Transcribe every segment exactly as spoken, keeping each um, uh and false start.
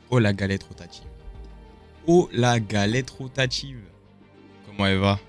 Oh la galette rotative. Oh la galette rotative. Comment elle va?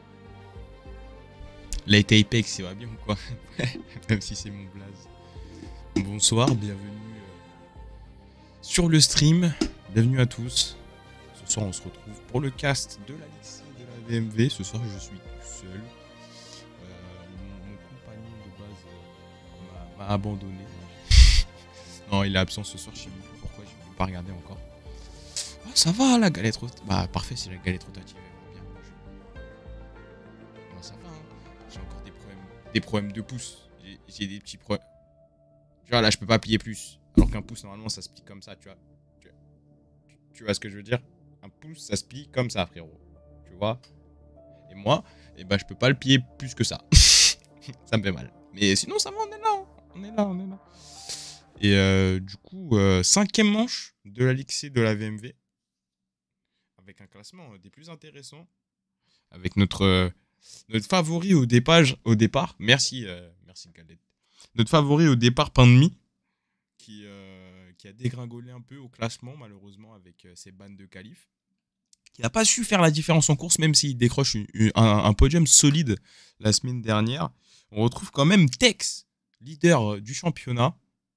Late Apex, ça va bien ou quoi? Même si c'est mon blaze. Bonsoir, bienvenue euh, sur le stream. Bienvenue à tous. Ce soir, on se retrouve pour le cast de la Ligue de la V M V. Ce soir, je suis tout seul. Euh, mon, mon compagnon de base euh, m'a abandonné. Non, il est absent ce soir. Je sais même plus pourquoi. Je ne vais pas regarder encore. Oh, ça va, la galette rotative. Bah, parfait, c'est la galette rotative. Bien, je... Non, ça va. Hein. J'ai encore des problèmes, des problèmes de pouce. J'ai des petits problèmes. Tu vois, là, je peux pas plier plus. Alors qu'un pouce, normalement, ça se plie comme ça, tu vois. Tu, tu, tu vois ce que je veux dire? Un pouce, ça se plie comme ça, frérot. Tu vois? Et moi, eh ben, je peux pas le plier plus que ça. Ça me fait mal. Mais sinon, ça va, on est là. Hein. On est là, on est là. Et euh, du coup, euh, cinquième manche de la Ligue C de la V M V. Avec un classement des plus intéressants. Avec notre, euh, notre favori au départ. Au départ. Merci, euh, merci Galette. Notre favori au départ, Pain de Mie, qui, euh, qui a dégringolé un peu au classement, malheureusement, avec euh, ses bannes de qualif. Qui n'a pas su faire la différence en course, même s'il décroche une, une, un, un podium solide la semaine dernière. On retrouve quand même Tex, leader du championnat.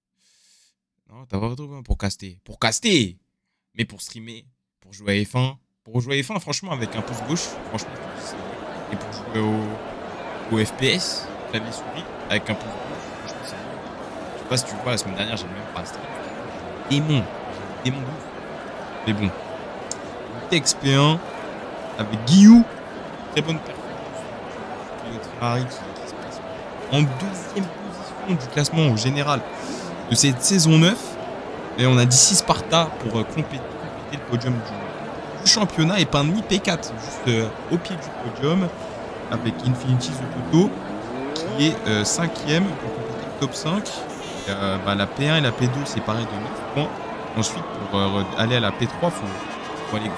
Non, t'as pas retrouvé pour caster. Pour caster! Mais pour streamer, pour jouer à F un. Pour jouer à F un, franchement, avec un pouce gauche, franchement, et pour jouer au, au F P S, clavier souris, avec un pouce gauche. Je sais pas si tu vois, la semaine dernière, j'ai même pas stream. Démon. J'ai démon de ouf. Mais bon. Tex P un avec Guillou. Très bonne performance. Pilote Ferrari qui, qui se place en deuxième position du classement au général de cette saison neuf. Et on a dit six Sparta pour euh, compléter, compléter le podium du, du championnat. Et Pain de Mie P quatre, juste euh, au pied du podium, avec Infinity The Toto, qui est euh, cinquième pour compléter le top cinq. Euh, bah, la P un et la P deux séparées de neuf points. Ensuite, pour euh, aller à la P trois, il faut, faut aller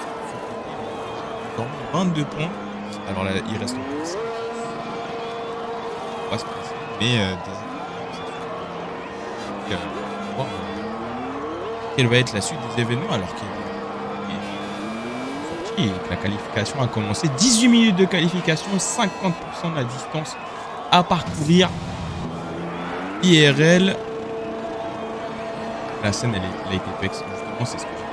faut vingt-deux points. Alors là, il reste encore ça. Pas se passer. Mais euh, des... euh, voir quelle va être la suite des événements alors qu'il est sorti et que la qualification a commencé. dix-huit minutes de qualification, cinquante pour cent de la distance à parcourir. I R L. La scène, elle est Late Apex. Justement, c'est ce que j'ai.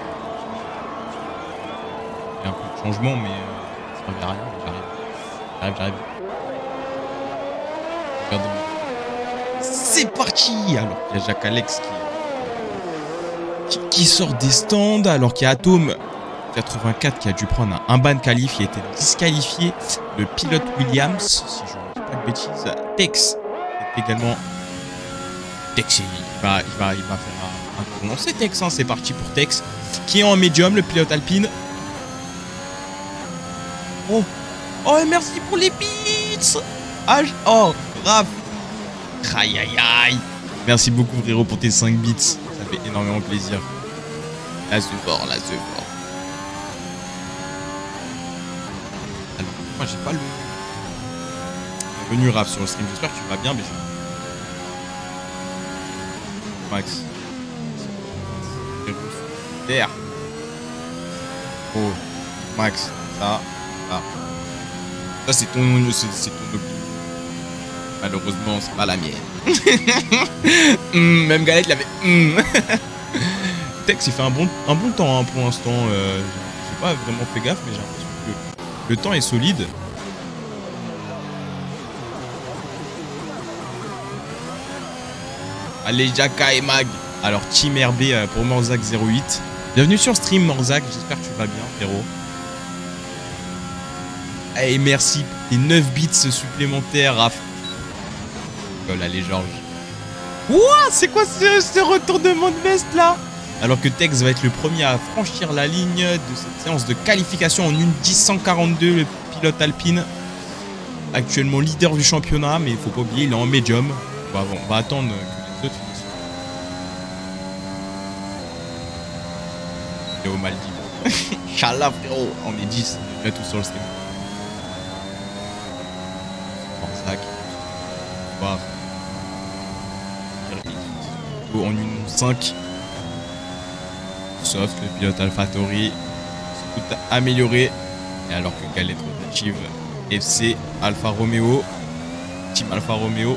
Il y a un peu de changement, mais euh, ça ne servait à rien. J'arrive. J'arrive, j'arrive. Regardez-moi. C'est parti! Alors, il y a Jacques Alex qui, qui, qui sort des stands, alors qu'il y a Atom quatre-vingt-quatre qui a dû prendre un, un ban qualif, qui a été disqualifié. Le pilote Williams, si je ne dis pas de bêtises. Tex est également. Tex, il va, il va, il va faire un, un tournant. C'est Tex, hein, c'est parti pour Tex, qui est en médium, le pilote alpine. Oh, oh, et merci pour les bits. Ah, oh, Raph. Aïe, aïe, aïe. Merci beaucoup, frérot, pour tes cinq bits. Ça fait énormément plaisir. Là, c'est fort, là, c'est fort. Alors, moi, j'ai pas le... Bienvenue, Raph, sur le stream. J'espère que tu vas bien, mais... Max. Terre. Oh. Max. Ça. Ça. Ça, c'est ton... C'est ton opinion. Malheureusement, c'est pas la mienne. mm, même Galette l'avait... Mm. Tex, il fait un bon, un bon temps hein, pour l'instant. Euh, j'ai pas vraiment fait gaffe, mais j'ai l'impression que le temps est solide. Allez, Jaka et Mag. Alors, Team R B pour Morzak zéro huit. Bienvenue sur stream, Morzak. J'espère que tu vas bien, frérot. Et merci pour tes neuf bits supplémentaires, Raph. Oh, allez, Georges. Ouah, c'est quoi ce, ce retournement de veste là? Alors que Tex va être le premier à franchir la ligne de cette séance de qualification en une dix cent quarante-deux, le pilote alpine. Actuellement leader du championnat, mais il faut pas oublier, il est en médium. On va, on va attendre que les autres finissent. Et au Maldives. Inch'Allah, frérot. On est dix, on est tous sur le stream. Morzak. Voir. En une cinq. Soft, le pilote AlphaTauri, tout amélioré. Et alors que Gallet Rotative F C Alfa Romeo, Team Alfa Romeo.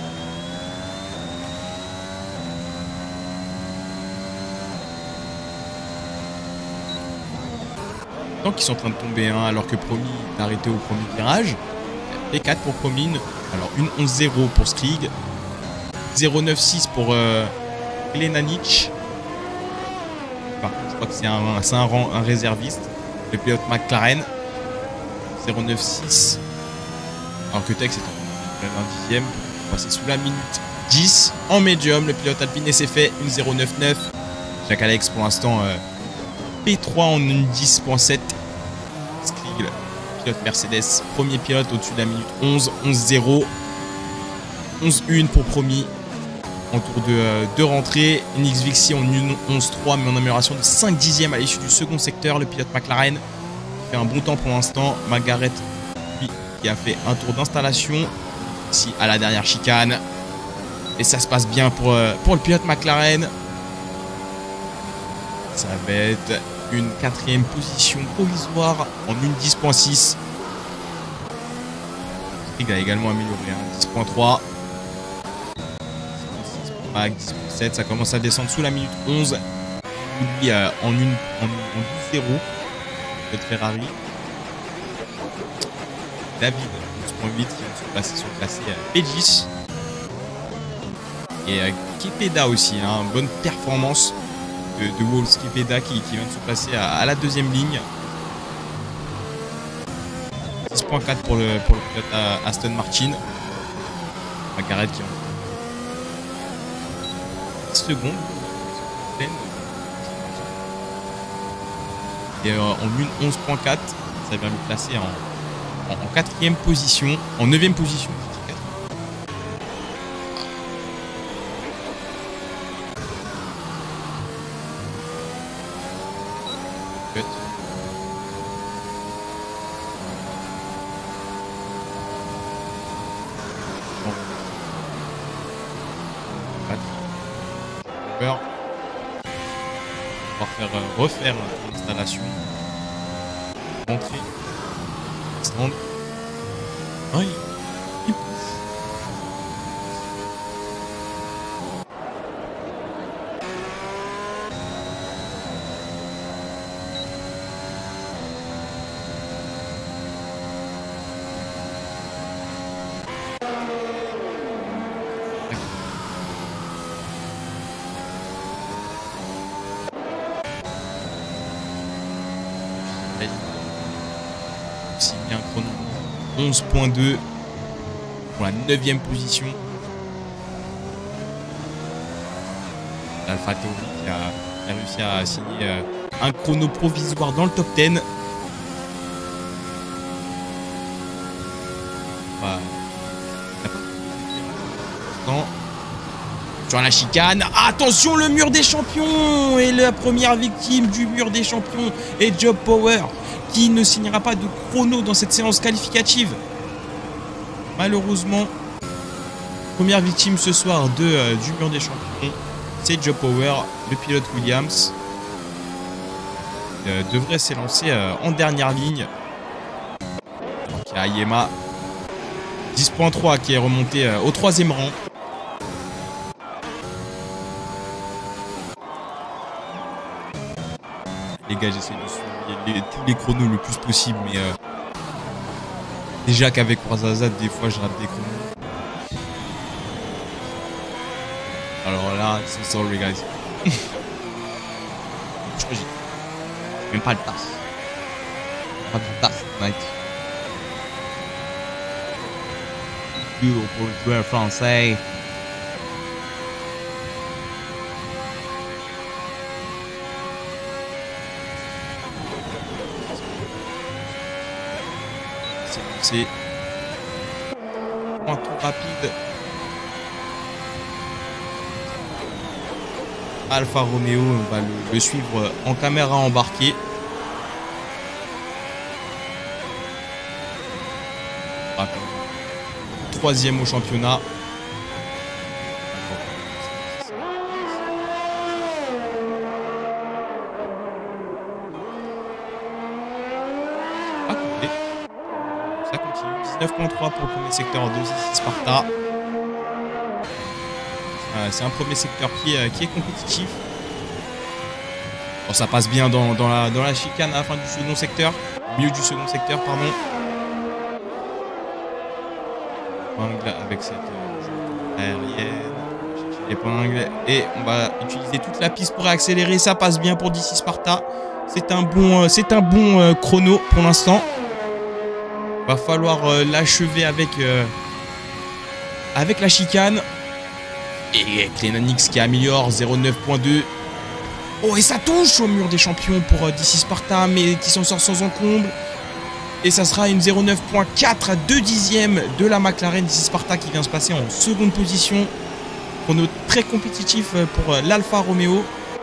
Tant qu'ils sont en train de tomber, hein, alors que Promi est arrêté au premier virage. P quatre pour Promin. Alors une onze zéro pour Skrig. zéro neuf six pour euh, Glenanic. Enfin, je crois que c'est un, un, un, un réserviste. Le pilote McLaren. zéro neuf six. Alors que Tex est en un dixième. C'est sous la minute dix. En médium, le pilote Alpine s'est fait une zéro neuf neuf. Jacques Alex pour l'instant euh, P trois en une dix point sept. Skrig, pilote Mercedes. Premier pilote au-dessus de la minute onze. onze zéro. onze un pour Promi. En tour de, euh, de rentrée. Nix Vixi en une onze trois, mais en amélioration de cinq dixièmes à l'issue du second secteur. Le pilote McLaren fait un bon temps pour l'instant. Margaret, lui, qui a fait un tour d'installation ici à la dernière chicane. Et ça se passe bien pour, euh, pour le pilote McLaren. Ça va être une quatrième position provisoire en une dix point six. Il a également amélioré hein, dix point trois. dix point sept, ça commence à descendre sous la minute onze. Lui euh, en, une, en, en douze zéro. Le Ferrari. David, onze point huit, qui vient de se placer sur le classé euh, P dix. Et euh, Kipeda aussi, hein, bonne performance de, de Wolf Kipeda qui, qui vient de se placer à, à la deuxième ligne. dix point quatre pour le, pour le pilote euh, Aston Martin. Margaret qui en secondes. Et euh, en une onze point quatre, ça vient le placer en, en, en quatrième position, en neuvième position. On va faire, euh, refaire l'installation. Entrer. Stand. Ah, il, il pousse. Aussi bien chrono onze point deux pour la neuvième position. AlphaTauri qui a, qui a réussi à signer euh, un chrono provisoire dans le top dix. Bah, sur la chicane, attention le mur des champions. Et la première victime du mur des champions est Job Power, qui ne signera pas de chrono dans cette séance qualificative. Malheureusement, première victime ce soir de, euh, du mur des champions, c'est Job Power, le pilote Williams. Il euh, devrait s'élancer euh, en dernière ligne. Donc il y a Yema, dix point trois, qui est remonté euh, au troisième rang. Les gars, j'essaie de suivre les, tous les chronos le plus possible, mais euh, déjà qu'avec Warzazat, des fois, je rate des chronos. Alors là, so sorry, guys. Je crois que j'ai même pas le tasse. Pas de tasse, mec. Yo, pour le joueur français. C'est un tour rapide. Alfa Romeo, on va le, le suivre en caméra embarquée. Troisième au championnat. ça continue. dix-neuf point trois pour le premier secteur en deux ici Sparta. Euh, C'est un premier secteur qui est, qui est compétitif. Bon, ça passe bien dans, dans, la, dans la chicane à la fin du second secteur. Au milieu du second secteur, pardon. Épingle avec cette euh, aérienne. Épingle. Et on va utiliser toute la piste pour accélérer. Ça passe bien pour d'ici Sparta. C'est un bon, euh, c'est un bon euh, chrono pour l'instant. Va falloir euh, l'achever avec, euh, avec la chicane. Et Clenanix qui améliore zéro neuf point deux. Oh, et ça touche au mur des champions pour euh, d'ici Sparta, mais qui s'en sort sans encombre. Et ça sera une zéro neuf point quatre à deux dixièmes de la McLaren d'ici Sparta qui vient se passer en seconde position. Chrono très compétitif pour euh, l'Alfa Romeo.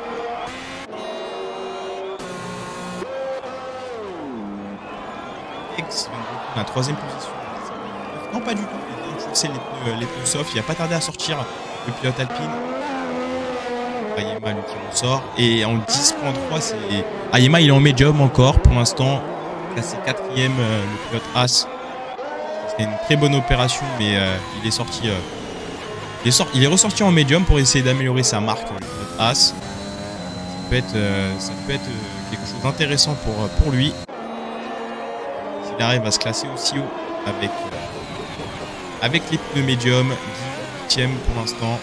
X la troisième position. Non, pas du tout. C'est les pneus, les pneus soft. Il n'a pas tardé à sortir le pilote Alpine. Ayema lui qui ressort. Et en dix point trois, c'est. Ayema il est en médium encore pour l'instant. Classé quatrième, euh, le pilote As. C'était une très bonne opération, mais euh, il est sorti. Euh, il, est sorti il est ressorti en médium pour essayer d'améliorer sa marque, le pilote As. Ça peut être, euh, ça peut être euh, quelque chose d'intéressant pour, pour lui. S'il arrive à se classer aussi haut avec, euh, avec les pneus médium, huitième pour l'instant.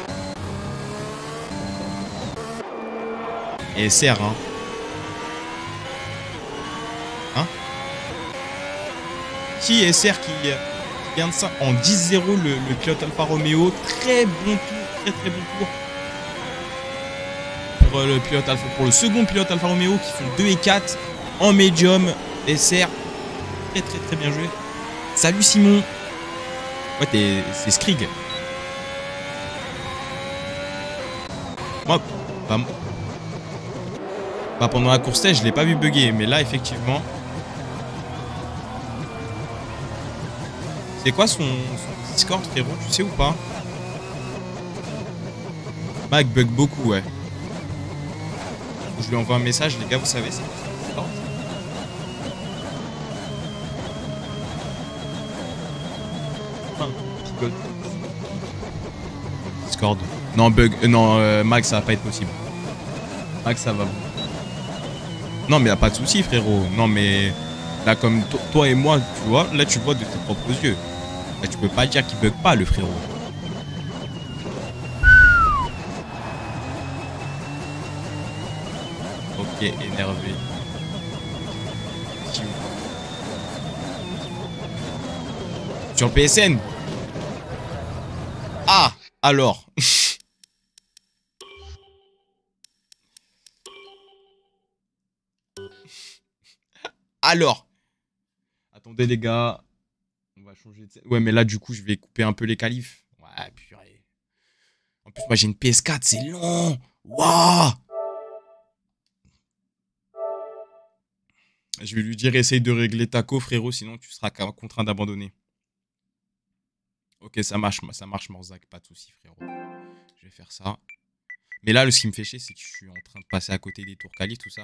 Et S R, hein. Hein Qui S R qui, qui vient de ça en dix zéro le, le pilote Alfa Romeo. Très bon tour, très très bon tour. Pour euh, le pilote Alfa, pour le second pilote Alfa Romeo qui font deux et quatre en médium. S R. Très très très bien joué. Salut Simon. Ouais, c'est Skrig. Moi, bah, bah, pendant la course test, je l'ai pas vu bugger, mais là, effectivement. C'est quoi son, son Discord, frérot? Tu sais ou pas? Mac bug beaucoup, ouais. Je lui envoie un message, les gars, vous savez, c'est quoi? Discord. Non, bug. Euh, non, euh, Max, ça va pas être possible. Max, ça va. Non, mais y a pas de souci, frérot. Non, mais là, comme to toi et moi, tu vois, là, tu vois de tes propres yeux. Là, tu peux pas dire qu'il bug pas, le frérot. Ok, énervé. Sur le P S N. Ah, alors. Alors. Attendez les gars. On va changer de... Ouais, mais là, du coup, je vais couper un peu les qualifs. Ouais, purée. En plus, moi, j'ai une P S quatre. C'est long. Waouh. Je vais lui dire, essaye de régler Taco, frérot. Sinon, tu seras contraint d'abandonner. Ok, ça marche. Ça marche, Morzak. Pas de soucis, frérot. Je vais faire ça. Mais là, ce qui me fait chier, c'est que je suis en train de passer à côté des tours qualifs, tout ça.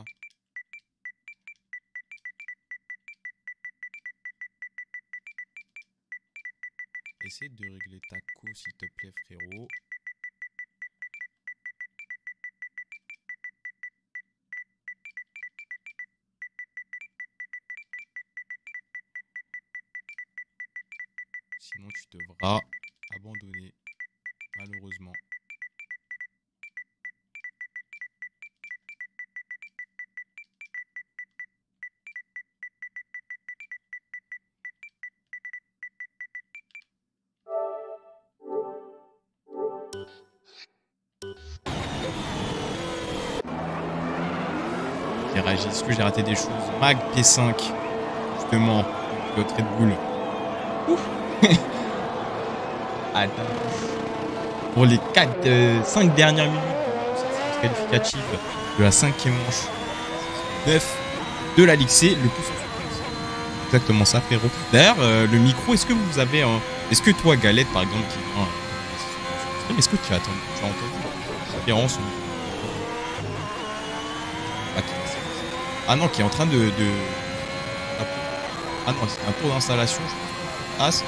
Essaye de régler Taco, s'il te plaît, frérot. Sinon, tu devras abandonner, malheureusement. J'ai réagi. Est-ce que j'ai raté des choses? Mag P cinq, justement, pilote Red Bull. Ouf. Attends. Pour les quatre, euh, cinq dernières minutes de cette séance qualificative de la cinquième manche neuf de la Ligue C, le coup sur surprise. Exactement ça, frérot. D'ailleurs, euh, le micro, est-ce que vous avez un... Est-ce que toi, Galette, par exemple, qui vient... Euh, est-ce que tu as entendu, tu as entendu la différence? Ah, qui... ah non, qui est en train de... de... Ah non, c'est un tour d'installation. As.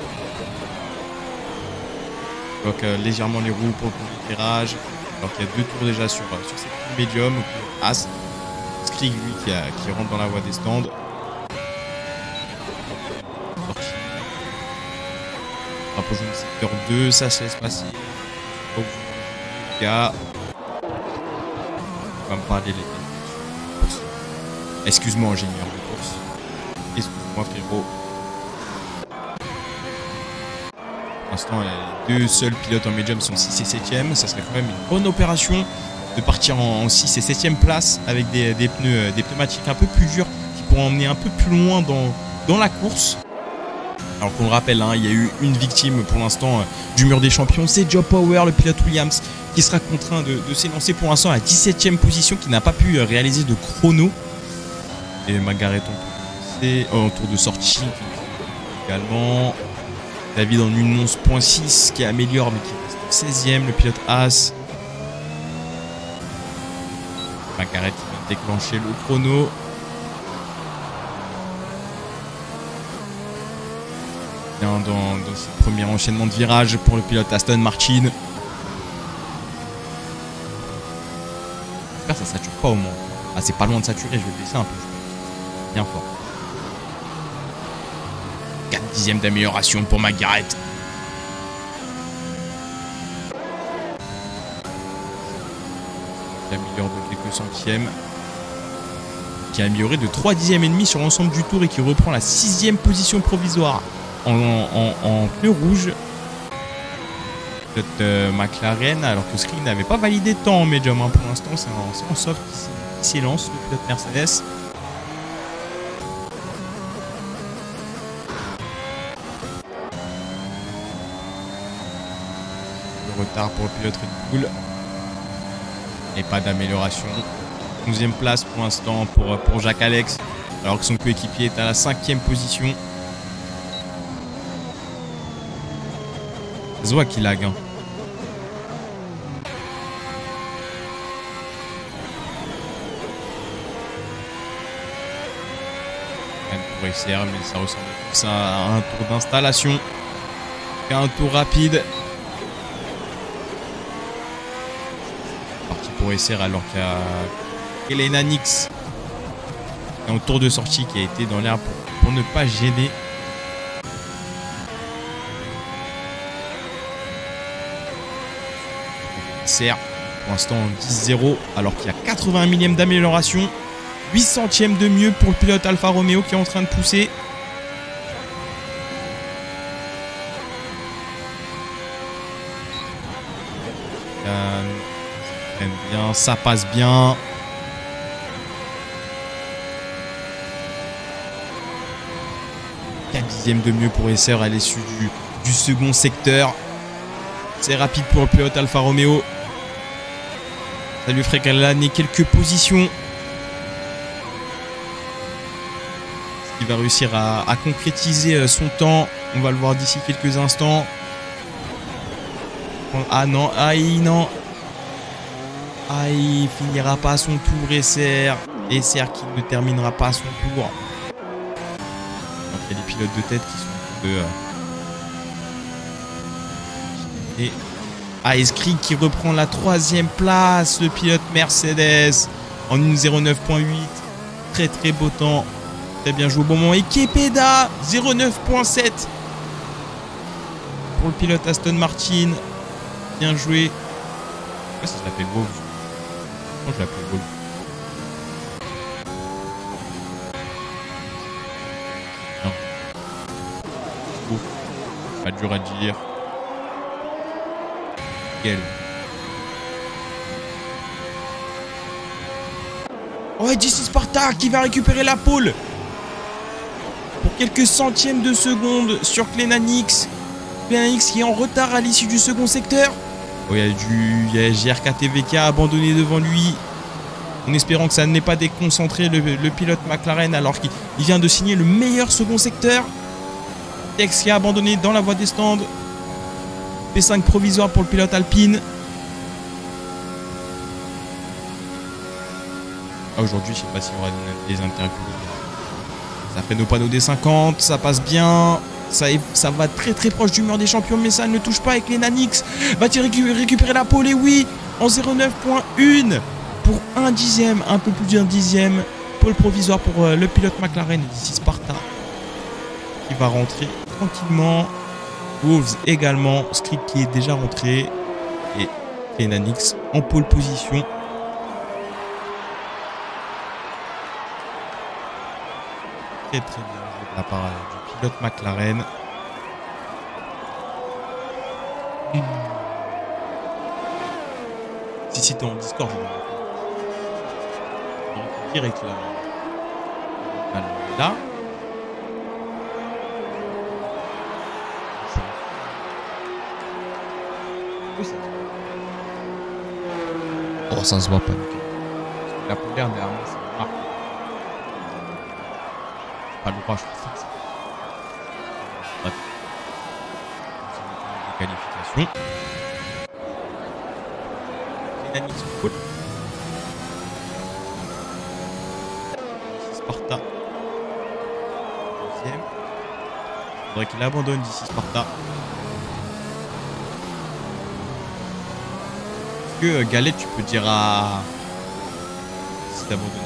Donc euh, légèrement les roues pour le premier virage. Alors qu'il y a deux tours déjà sur, sur cette médium. As. Skrig lui qui, a, qui rentre dans la voie des stands. Rapprochons le secteur deux, ça se laisse passer. Donc, les gars. On va me parler les courses. Excuse-moi, ingénieur de course. Excuse-moi, frérot. Pour l'instant, les deux seuls pilotes en médium sont six et septième. Ça serait quand même une bonne opération de partir en six et septième place avec des, des pneus, des pneumatiques un peu plus durs qui pourront emmener un peu plus loin dans, dans la course. Alors qu'on le rappelle, hein, il y a eu une victime pour l'instant euh, du mur des champions, c'est Joe Power, le pilote Williams, qui sera contraint de, de s'élancer pour l'instant à la dix-septième position, qui n'a pas pu euh, réaliser de chrono. Et Margaret c'est oh, en tour de sortie également. David en une onze point six qui améliore mais qui reste seizième, le pilote As. Margaret qui va déclencher le chrono. Dans, dans ce premier enchaînement de virages pour le pilote Aston Martin. J'espère que ça sature pas au moins. Ah, c'est pas loin de saturer, je vais baisser un peu. Bien fort. quatre dixièmes d'amélioration pour Margaret. Qui améliore de quelques centièmes. Qui a amélioré de trois dixièmes et demi sur l'ensemble du tour et qui reprend la sixième position provisoire. En, en, en pneu rouge, euh, McLaren, alors que Skrig n'avait pas validé de temps en médium. Hein, pour l'instant, c'est en, en soft qui s'élance, le pilote Mercedes. Le retard pour le pilote Red Bull. Et pas d'amélioration. onzième place pour l'instant pour, pour Jacques Alex, alors que son coéquipier est à la cinquième position. Ça se voit qu'il lag. Hein. Pour S R, mais ça ressemble plus à un tour d'installation qu'à un tour rapide. Parti pour S R alors qu'il y a Elena Nix en tour de sortie qui a été dans l'air pour, pour ne pas gêner. Pour l'instant dix zéro alors qu'il y a quatre-vingts millièmes d'amélioration, huit centièmes de mieux pour le pilote Alfa Romeo qui est en train de pousser. Euh, bien, ça passe bien. quatre dixièmes de mieux pour Esser à l'issue du, du second secteur. C'est rapide pour le pilote Alfa Romeo. Ça lui ferait gagner quelques positions. Il va réussir à, à concrétiser son temps. On va le voir d'ici quelques instants. Ah non, aïe non. Aïe, il finira pas son tour, Esser. Esser qui ne terminera pas son tour. Donc, il y a des pilotes de tête qui sont de... Et... Ah, et Skrig qui reprend la troisième place, le pilote Mercedes en une zéro neuf point huit. Très très beau temps. Très bien joué au bon moment. Et Kepeda, zéro neuf point sept. Pour le pilote Aston Martin. Bien joué. Ah, ça s'appelle Wolf. Comment je l'appelle Wolf? Non. Ouf. Pas dur à dire. Oh, J C Sparta qui va récupérer la pole pour quelques centièmes de seconde sur Clenanix. Clenanix qui est en retard à l'issue du second secteur. Oh, il y a du il y a J R K T V K abandonné devant lui, en espérant que ça n'ait pas déconcentré le, le pilote McLaren alors qu'il vient de signer le meilleur second secteur. Tex qui a abandonné dans la voie des stands. P cinq provisoire pour le pilote Alpine. Ah, aujourd'hui, je sais pas s'il y aura des interviews. Ça fait nos panneaux des cinquante, ça passe bien. Ça, est, ça va très très proche du mur des champions, mais ça ne touche pas avec les Nanix. Va-t-il récu récupérer la pole? Et oui, en zéro neuf point un pour un dixième, un peu plus d'un dixième. Pole provisoire pour euh, le pilote McLaren d'ici Sparta qui va rentrer tranquillement. Wolves également, Script qui est déjà rentré et les Nanix en pole position. Très très bien joué de la part du pilote McLaren. Mmh. Si si t'es en Discord, direct là. Là. Oh, ça se voit pas. La polaire derrière moi, c'est marqué. Pas le droit, je crois. Bref. C'est une qualification. Les Nanix sont cool. Sparta. Deuxième. Il faudrait qu'il abandonne d'ici Sparta. Est-ce que Galette, tu peux dire à. Si t'as abandonné.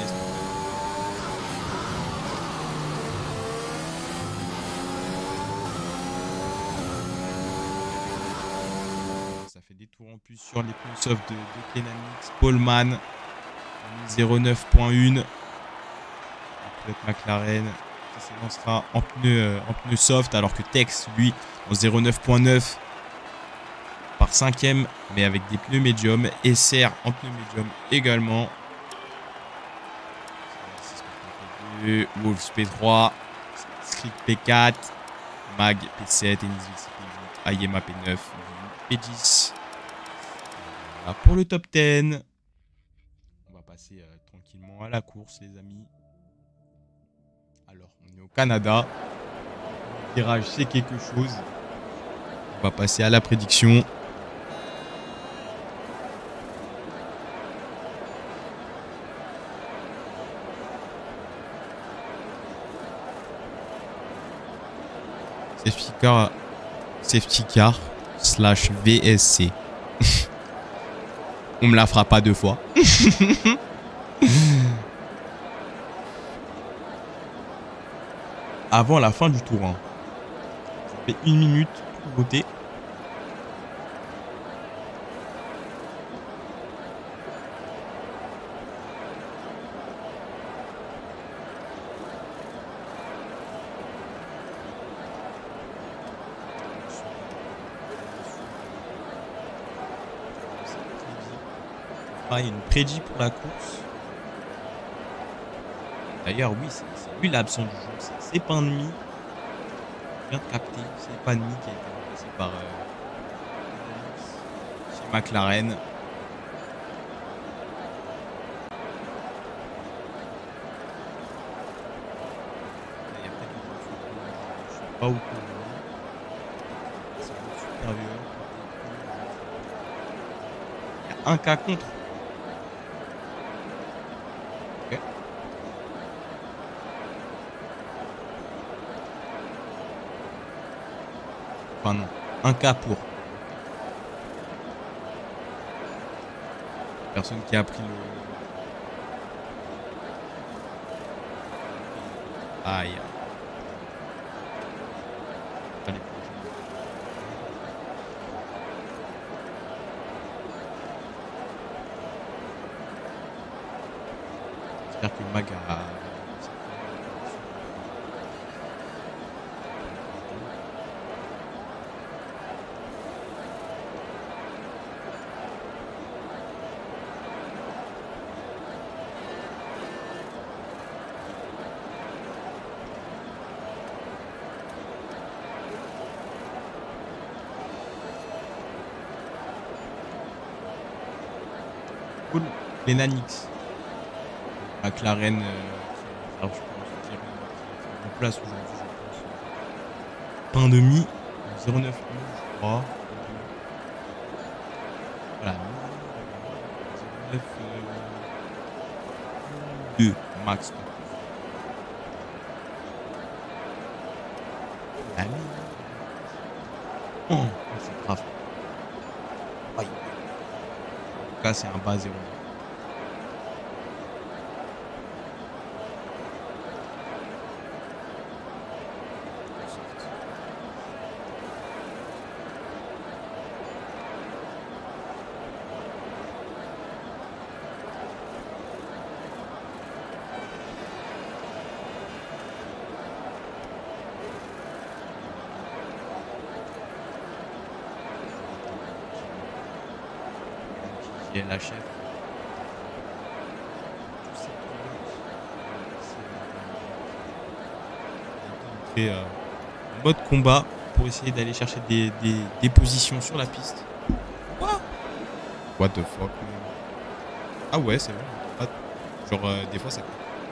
Ça fait des tours en plus sur les pneus soft de, de Kenanix. Paulman. zéro neuf point un. Pilote McLaren qui s'élancera en pneus, euh, en pneus soft, alors que Tex, lui, en zéro neuf point neuf par cinquième, mais avec des pneus médium. Et Serre en pneus médium également. Wolves P trois, Script P quatre, Mag P sept, Enixvix P huit, Ayema P neuf, P dix. Voilà pour le top dix. On va passer euh, tranquillement à la course, les amis. Alors, on est au Canada. Le virage, c'est quelque chose. On va passer à la prédiction. Safety car, safety car slash V S C. On me la fera pas deux fois. Avant la fin du tour. Hein. Ça fait une minute pour voter. Ah, il y a une prédit pour la course. D'ailleurs, oui, c'est lui l'absent du jeu. C'est Epandemi. Je viens de capter. C'est Epandemi qui a été remplacé par euh, chez McLaren. Il y a peut-être une voiture. Je ne sais pas où. C'est un supérieur. Il y a un cas contre. Ok. Enfin non, un cas pour. Personne qui a pris le... Aïe. Allez. J'espère que Mag a... Cool. Les Nanix. McLaren euh, qui, alors, je pense, qui est en place aujourd'hui, je pense. Pain de mie. zéro neuf je crois. Voilà. zéro neuf deux max. Ah oui. Oh, c'est grave. Aïe. En tout cas, c'est un bas zéro. La chef. Et euh, mode combat pour essayer d'aller chercher des, des, des positions sur la piste. Quoi? What the fuck? Ah ouais, c'est vrai. Ah, genre euh, des fois ça.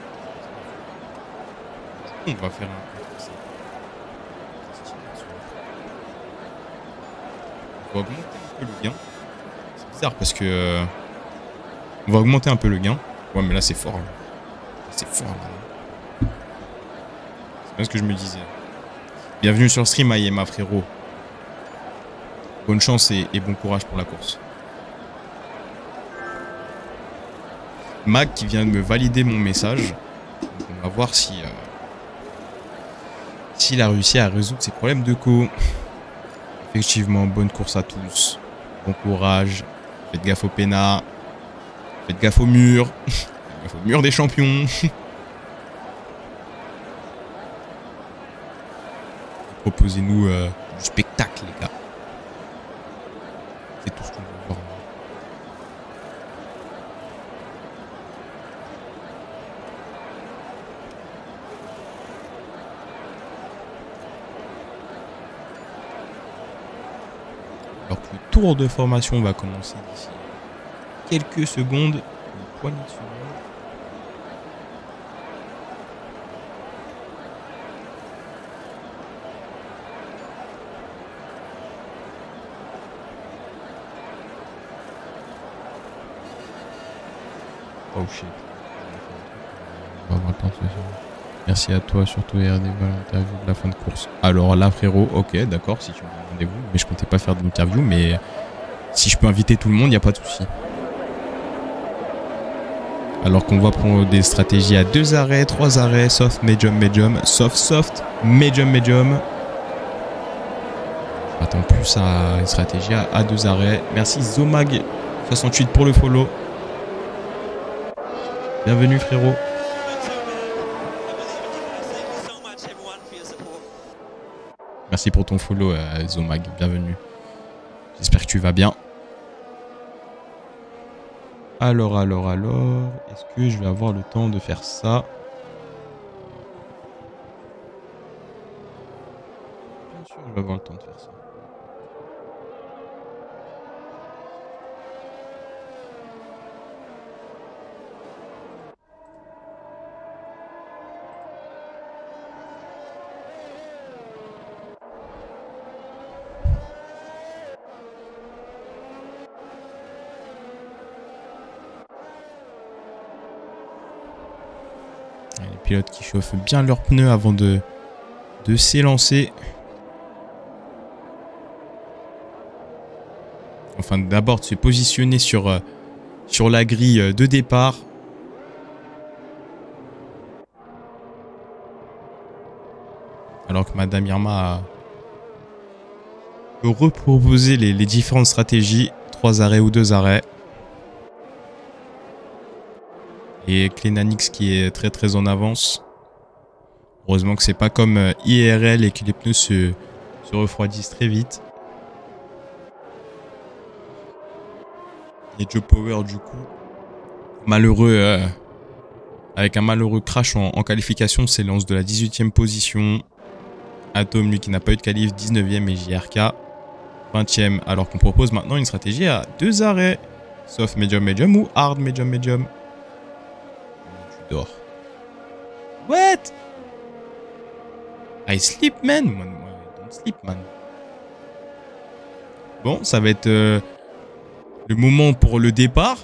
On va faire un. On va augmenter un peu le gain. C'est bizarre parce que euh, on va augmenter un peu le gain. Ouais, mais là c'est fort. Là. C'est fort là. C'est bien ce que je me disais. Bienvenue sur le stream, Ayema frérot. Bonne chance et, et bon courage pour la course. Mag qui vient de me valider mon message. Donc on va voir si euh, s'il a réussi à résoudre ses problèmes de co. Effectivement, bonne course à tous. Bon courage. Faites gaffe au pénat. Faites gaffe au mur. Faites gaffe au mur des champions. Proposez-nous euh, du spectacle, les gars. C'est tout ce qu'on veut voir. Alors que le tour de formation va commencer d'ici quelques secondes, une poignée de secondes. Oh shit. On va avoir le temps de se faire. Merci à toi, surtout R D V, l'interview de la fin de course. Alors là, frérot, ok, d'accord, si tu me donnes rendez-vous, mais je comptais pas faire de l'interview, mais si je peux inviter tout le monde, il n'y a pas de souci. Alors qu'on va prendre des stratégies à deux arrêts, trois arrêts, soft, medium, medium, soft, soft, medium, medium. Attends plus à une stratégie à, à deux arrêts. Merci Zomag soixante-huit pour le follow. Bienvenue frérot. Merci pour ton follow euh, Zomag, bienvenue. J'espère que tu vas bien. Alors, alors, alors, est-ce que je vais avoir le temps de faire ça? Bien sûr, je vais avoir le temps de faire ça. Les pilotes qui chauffent bien leurs pneus avant de, de s'élancer. Enfin, d'abord de se positionner sur, euh, sur la grille de départ. Alors que Madame Irma a reproposé les, les différentes stratégies. Trois arrêts ou deux arrêts. Et Clénanix qui est très très en avance. Heureusement que c'est pas comme I R L et que les pneus se, se refroidissent très vite. Et Joe Power du coup, malheureux, euh, avec un malheureux crash en, en qualification, s'élance de la dix-huitième position. Atom lui qui n'a pas eu de qualif, dix-neuvième et J R K vingtième. Alors qu'on propose maintenant une stratégie à deux arrêts. Soft medium medium ou hard medium medium. Dehors. What? I sleep, man. Moi, moi, don't sleep, man. Bon, ça va être euh, le moment pour le départ.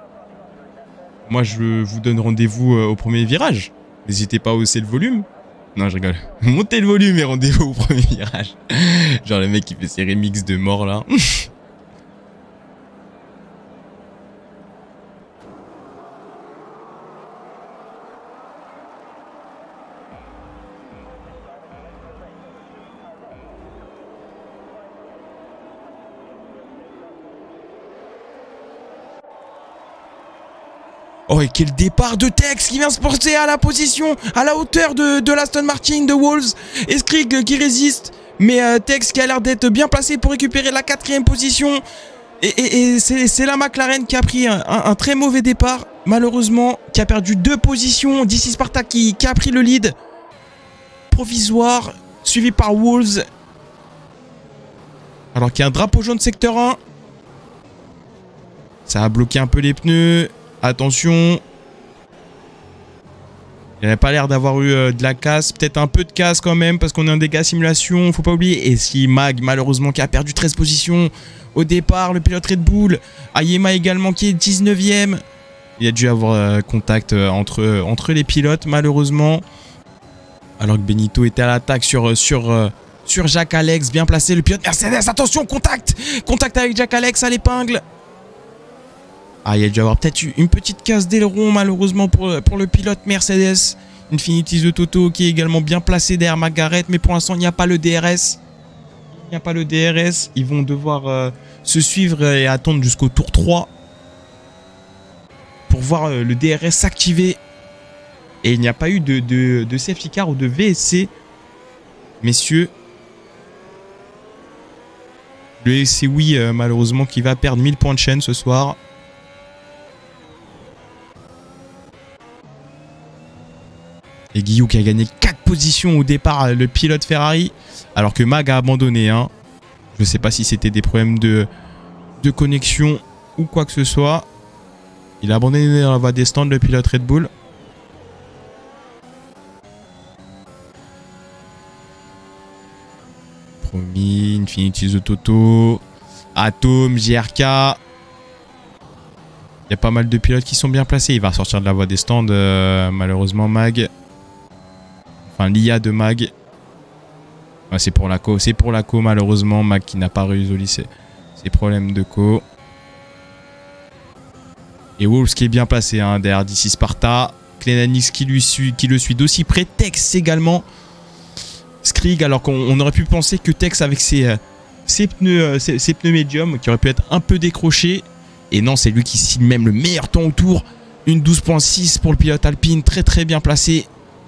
Moi, je vous donne rendez-vous euh, au premier virage. N'hésitez pas à hausser le volume. Non, je rigole. Montez le volume et rendez-vous au premier virage. Genre le mec qui fait ses remixes de mort là. Oh, et quel départ de Tex qui vient se porter à la position, à la hauteur de, de l'Aston Martin de Wolves. Et Skrig qui résiste, mais euh, Tex qui a l'air d'être bien placé pour récupérer la quatrième position. Et, et, et c'est la McLaren qui a pris un, un, un très mauvais départ, malheureusement, qui a perdu deux positions. D C Sparta qui, qui a pris le lead provisoire, suivi par Wolves. Alors qu'il y a un drapeau jaune secteur un. Ça a bloqué un peu les pneus. Attention. Il n'avait pas l'air d'avoir eu euh, de la casse. Peut-être un peu de casse quand même parce qu'on est en dégâts simulation. Faut pas oublier. Et si Mag, malheureusement, qui a perdu treize positions au départ. Le pilote Red Bull. Ayema également qui est dix-neuvième. Il a dû avoir euh, contact euh, entre, euh, entre les pilotes, malheureusement. Alors que Benito était à l'attaque sur, sur, euh, sur Jacques Alex. Bien placé. Le pilote Mercedes. Attention, contact. Contact avec Jacques Alex à l'épingle. Ah, il y a dû avoir peut-être une petite casse d'aileron malheureusement pour, pour le pilote Mercedes. Infinity de Toto qui est également bien placé derrière Margaret. Mais pour l'instant, il n'y a pas le D R S. Il n'y a pas le D R S. Ils vont devoir euh, se suivre et attendre jusqu'au tour trois. Pour voir euh, le D R S s'activer. Et il n'y a pas eu de, de, de safety car ou de V S C. Messieurs. Le c'est oui euh, malheureusement qui va perdre mille points de chaîne ce soir. Et Guillou qui a gagné quatre positions au départ, le pilote Ferrari. Alors que Mag a abandonné. Hein. Je ne sais pas si c'était des problèmes de, de connexion ou quoi que ce soit. Il a abandonné dans la voie des stands, le pilote Red Bull. Promis, Infinity The Toto. Atom, J R K. Il y a pas mal de pilotes qui sont bien placés. Il va sortir de la voie des stands, euh, malheureusement, Mag. Enfin, l'I A de Mag. Ouais, c'est pour la co. C'est pour la co, malheureusement. Mag qui n'a pas résolu ses, ses problèmes de co. Et Wolves qui est bien placé hein, derrière D C Sparta. Clenanix qui, lui suit, qui le suit d'aussi près. Tex également. Skrig, alors qu'on aurait pu penser que Tex avec ses, euh, ses, pneus, euh, ses, ses pneus médiums, qui auraient pu être un peu décrochés. Et non, c'est lui qui signe même le meilleur temps autour. Une douze point six pour le pilote Alpine. Très très bien placé.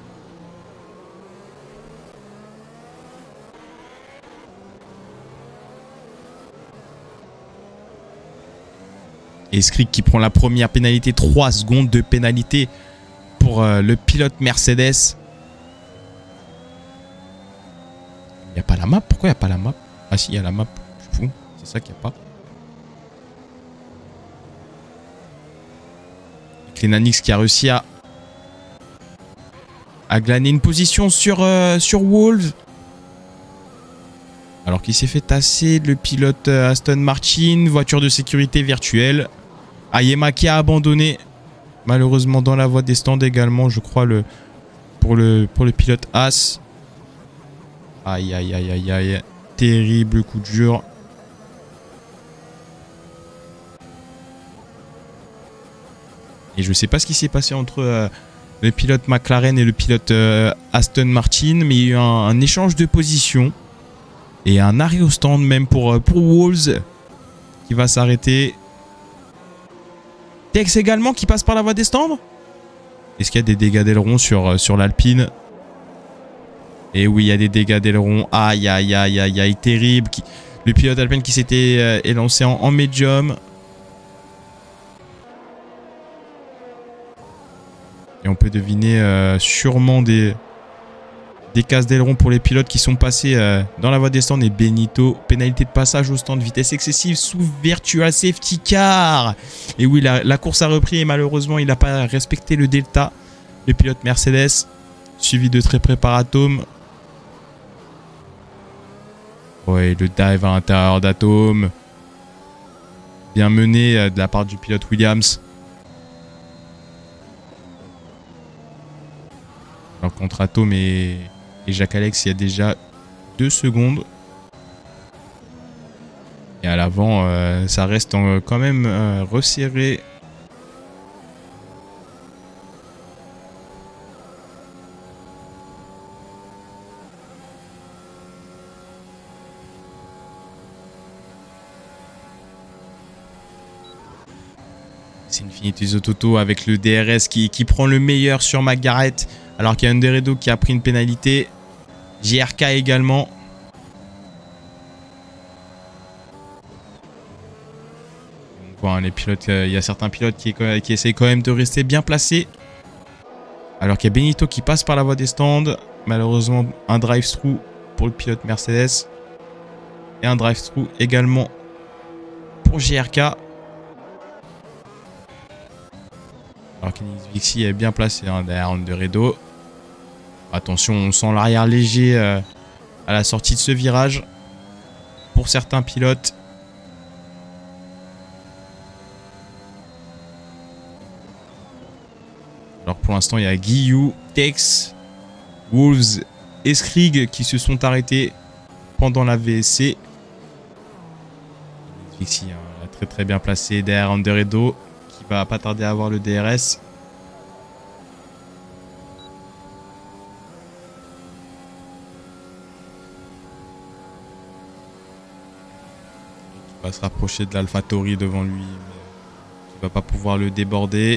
Et Skrig qui prend la première pénalité, trois secondes de pénalité pour euh, le pilote Mercedes. Il n'y a pas la map? Pourquoi il n'y a pas la map? Ah si, il y a la map. Je suis fou. C'est ça qu'il n'y a pas. Clenanix qui a réussi à, à glaner une position sur, euh, sur Wolves. Alors qu'il s'est fait tasser le pilote euh, Aston Martin. Voiture de sécurité virtuelle. Ayema qui a abandonné. Malheureusement dans la voie des stands également, je crois, le, pour, le, pour le pilote As. Aïe, aïe, aïe, aïe, aïe. Terrible coup de dur. Et je ne sais pas ce qui s'est passé entre euh, le pilote McLaren et le pilote euh, Aston Martin. Mais il y a eu un, un échange de position. Et un arrêt au stand même pour, pour Wolves. Qui va s'arrêter. Tex également qui passe par la voie des stands. Est-ce qu'il y a des dégâts d'aileron sur, sur l'Alpine? Et oui, il y a des dégâts d'aileron. Aïe, aïe, aïe, aïe, aïe, terrible. Qui... Le pilote Alpine qui s'était euh, élancé en, en médium. Et on peut deviner euh, sûrement des, des cases d'aileron pour les pilotes qui sont passés euh, dans la voie des stands. Et Benito, pénalité de passage au stand, vitesse excessive sous Virtual Safety Car. Et oui, la, la course a repris et malheureusement, il n'a pas respecté le delta. Le pilote Mercedes, suivi de très près par Atom. Ouais, le dive à l'intérieur d'Atom. Bien mené euh, de la part du pilote Williams. Alors contre Atom et, Et Jacques Alex, il y a déjà deux secondes. Et à l'avant, euh, ça reste en, quand même euh, resserré. C'est Infinity Zototo avec le D R S qui, qui prend le meilleur sur Margaret. Alors qu'il y a Underedo qui a pris une pénalité. J R K également. On voit hein, les pilotes, il y a certains pilotes qui, qui essayent quand même de rester bien placés. Alors qu'il y a Benito qui passe par la voie des stands. Malheureusement, un drive-through pour le pilote Mercedes. Et un drive-through également pour J R K. Alors qu'Enix Vixi est bien placé hein, derrière Underedo. Attention, on sent l'arrière léger euh, à la sortie de ce virage. Pour certains pilotes. Alors pour l'instant, il y a Guillou, Tex, Wolves et Skrig qui se sont arrêtés pendant la V S C. Vixi hein, très très bien placé derrière Underedo qui va pas tarder à avoir le D R S. Va se rapprocher de l'AlphaTauri devant lui, mais il va pas pouvoir le déborder.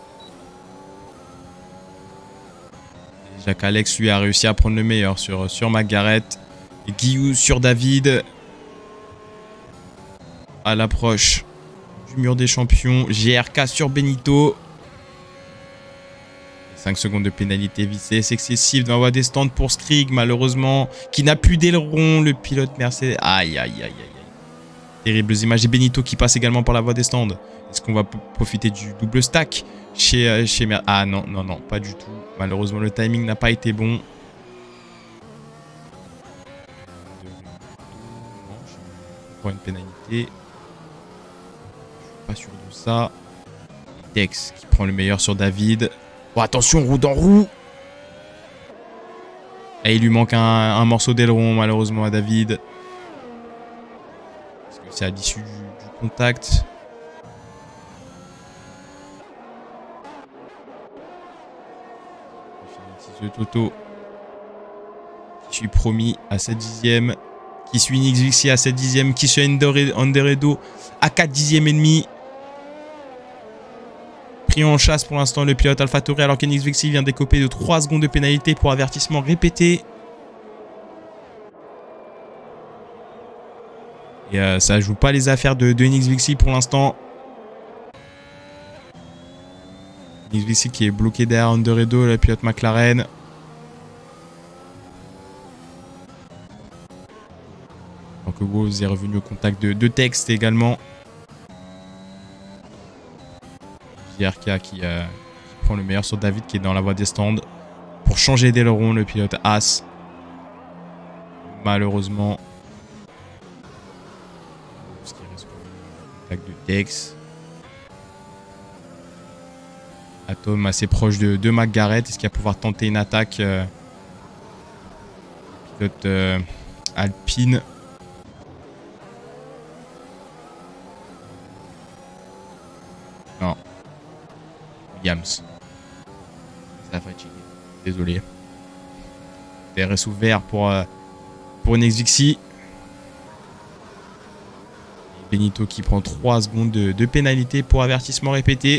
Et Jacques Alex lui a réussi à prendre le meilleur sur, sur Margaret. Et Guillou sur David. À l'approche du mur des champions. J R K sur Benito. cinq secondes de pénalité, vitesse excessive dans la voie des stands pour Skrig, malheureusement, qui n'a plus d'aileron, le pilote Mercedes. Aïe, aïe, aïe, aïe. Terribles images. Et Benito qui passe également par la voie des stands. Est-ce qu'on va profiter du double stack chez, euh, chez Mer... Ah non, non, non, pas du tout. Malheureusement, le timing n'a pas été bon. Pour une pénalité. Je suis pas sûr de ça. Tex qui prend le meilleur sur David. Oh, attention, roue dans roue. Et il lui manque un, un morceau d'aileron, malheureusement, à David. C'est à l'issue du, du contact. The Toto qui suit Promis à sept dixièmes, qui suit Enix Vixi à sept dixièmes, qui suit Underedo à quatre dixièmes et demi. Pris en chasse pour l'instant le pilote AlphaTauri alors qu'Enix Vixi vient d'écoper de trois secondes de pénalité pour avertissement répété. Et euh, ça joue pas les affaires de, de Enix Vixi pour l'instant. Enix Vixi qui est bloqué derrière Underedo, le pilote McLaren. Donc Wolves est revenu au contact de, de Tex également. J R K qui, euh, qui prend le meilleur sur David qui est dans la voie des stands. Pour changer d'aileron, le pilote As. Malheureusement. De Tex. Atom assez proche de, de Margaret. Est-ce qu'il va pouvoir tenter une attaque euh, pilote euh, Alpine. Non. Williams. Ça va fatiguer. Désolé. D R S ouvert pour, euh, pour Enix Vixi. Benito qui prend trois secondes de, de pénalité pour avertissement répété.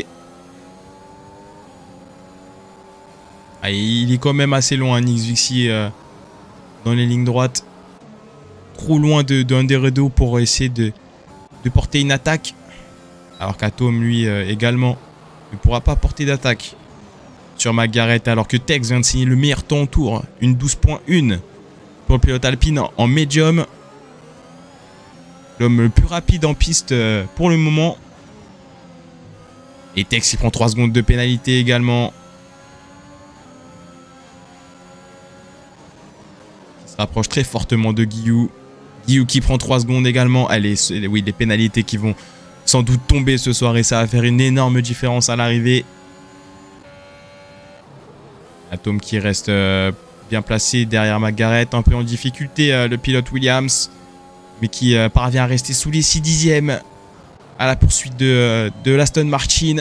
Ah, il est quand même assez loin, Enix Vixi, euh, dans les lignes droites. Trop loin de, de Underedo pour essayer de, de porter une attaque. Alors qu'Atom, lui, euh, également, ne pourra pas porter d'attaque sur Margaret. Alors que Tex vient de signer le meilleur temps au tour. Une douze point un pour le pilote Alpine en, en médium. L'homme le plus rapide en piste euh, pour le moment. Et Tex il prend trois secondes de pénalité également. Il se rapproche très fortement de Guillou. Guillou qui prend trois secondes également. Allez, oui, les pénalités qui vont sans doute tomber ce soir et ça va faire une énorme différence à l'arrivée. Atom qui reste euh, Bien placé derrière Margaret, un peu en difficulté euh, le pilote Williams, mais qui euh, parvient à rester sous les six dixièmes à la poursuite de, euh, de l'Aston Martin.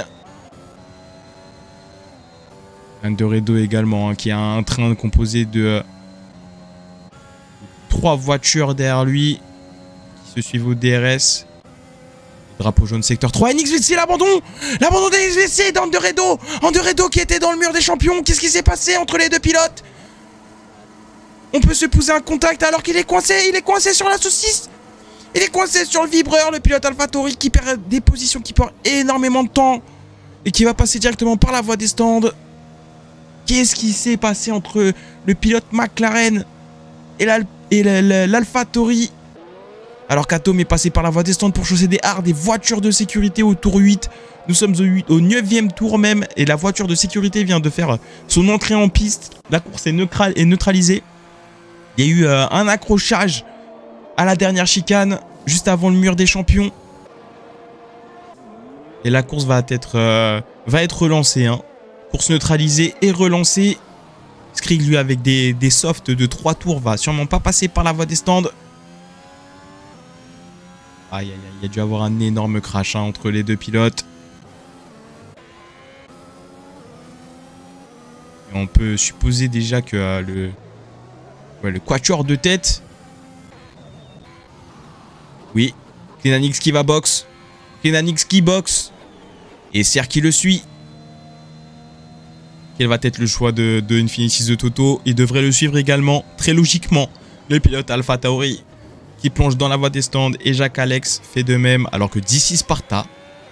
Underedo également, hein, qui a un train composé de euh, trois voitures derrière lui qui se suivent au D R S. Drapeau jaune secteur trois. N X V C, l'abandon L'abandon d'N X V C d'Underedo Underedo qui était dans le mur des champions. Qu'est-ce qui s'est passé entre les deux pilotes? On peut se poser un contact alors qu'il est coincé. Il est coincé sur la saucisse. Il est coincé sur le vibreur. Le pilote AlphaTauri qui perd des positions, qui perd énormément de temps. Et qui va passer directement par la voie des stands. Qu'est-ce qui s'est passé entre le pilote McLaren et l'AlphaTauri? Alors qu'Atom est passé par la voie des stands pour chausser des hards, des voitures de sécurité au tour huit. Nous sommes au neuvième tour même. Et la voiture de sécurité vient de faire son entrée en piste. La course est, neutral est neutralisée. Il y a eu euh, un accrochage à la dernière chicane, juste avant le mur des champions. Et la course va être, euh, va être relancée. Hein. Course neutralisée et relancée. Skrig, lui, avec des, des softs de trois tours, va sûrement pas passer par la voie des stands. Aïe, aïe, aïe, il y a dû avoir un énorme crash hein, entre les deux pilotes. Et on peut supposer déjà que euh, le... Ouais, le quatuor de tête. Oui. Clenanix qui va box. Clenanix qui boxe. Et Serre qui le suit. Quel va être le choix de, de Infinity de Toto? Il devrait le suivre également, très logiquement. Le pilote AlphaTauri qui plonge dans la voie des stands. Et Jacques Alex fait de même. Alors que D C Sparta,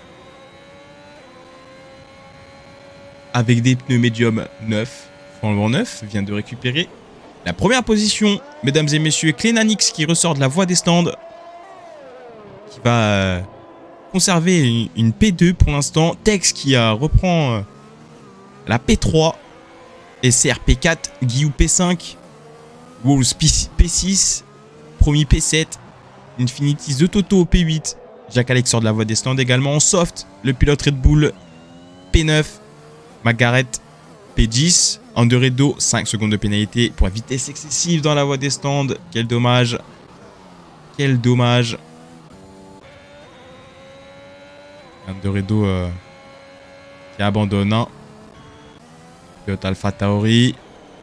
avec des pneus médium neuf, enlevant neuf, vient de récupérer la première position, mesdames et messieurs. Clenanix qui ressort de la voie des stands. Qui va euh, conserver une, une P deux pour l'instant. Tex qui euh, reprend euh, la P trois. Et C R P quatre. Guillou P cinq. Wolves P six. Promis P sept. Infinity The Toto P huit. Jacques Alex sort de la voie des stands également en soft. Le pilote Red Bull P neuf. Margaret P dix. Underedo, cinq secondes de pénalité pour la vitesse excessive dans la voie des stands. Quel dommage. Quel dommage. Underedo euh, qui abandonne. Hein. Pilote AlphaTauri.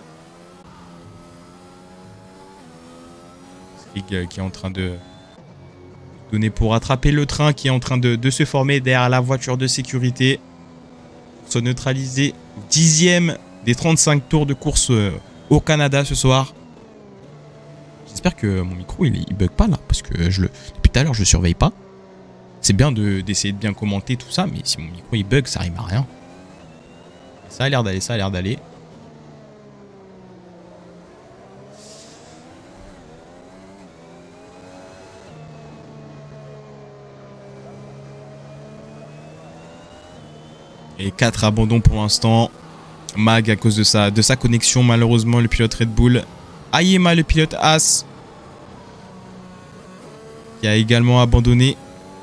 Skrig euh, qui est en train de donner pour rattraper le train qui est en train de, de se former derrière la voiture de sécurité. Se neutraliser. Dixième des trente-cinq tours de course euh, au Canada ce soir. J'espère que mon micro il, il bug pas là. Parce que je le, depuis tout à l'heure je le surveille pas. C'est bien d'essayer de, de bien commenter tout ça. Mais si mon micro il bug ça rime à rien. Ça a l'air d'aller, ça a l'air d'aller. Et quatre abandons pour l'instant. Mag à cause de sa, de sa connexion, malheureusement, le pilote Red Bull. Ayema, le pilote As, qui a également abandonné.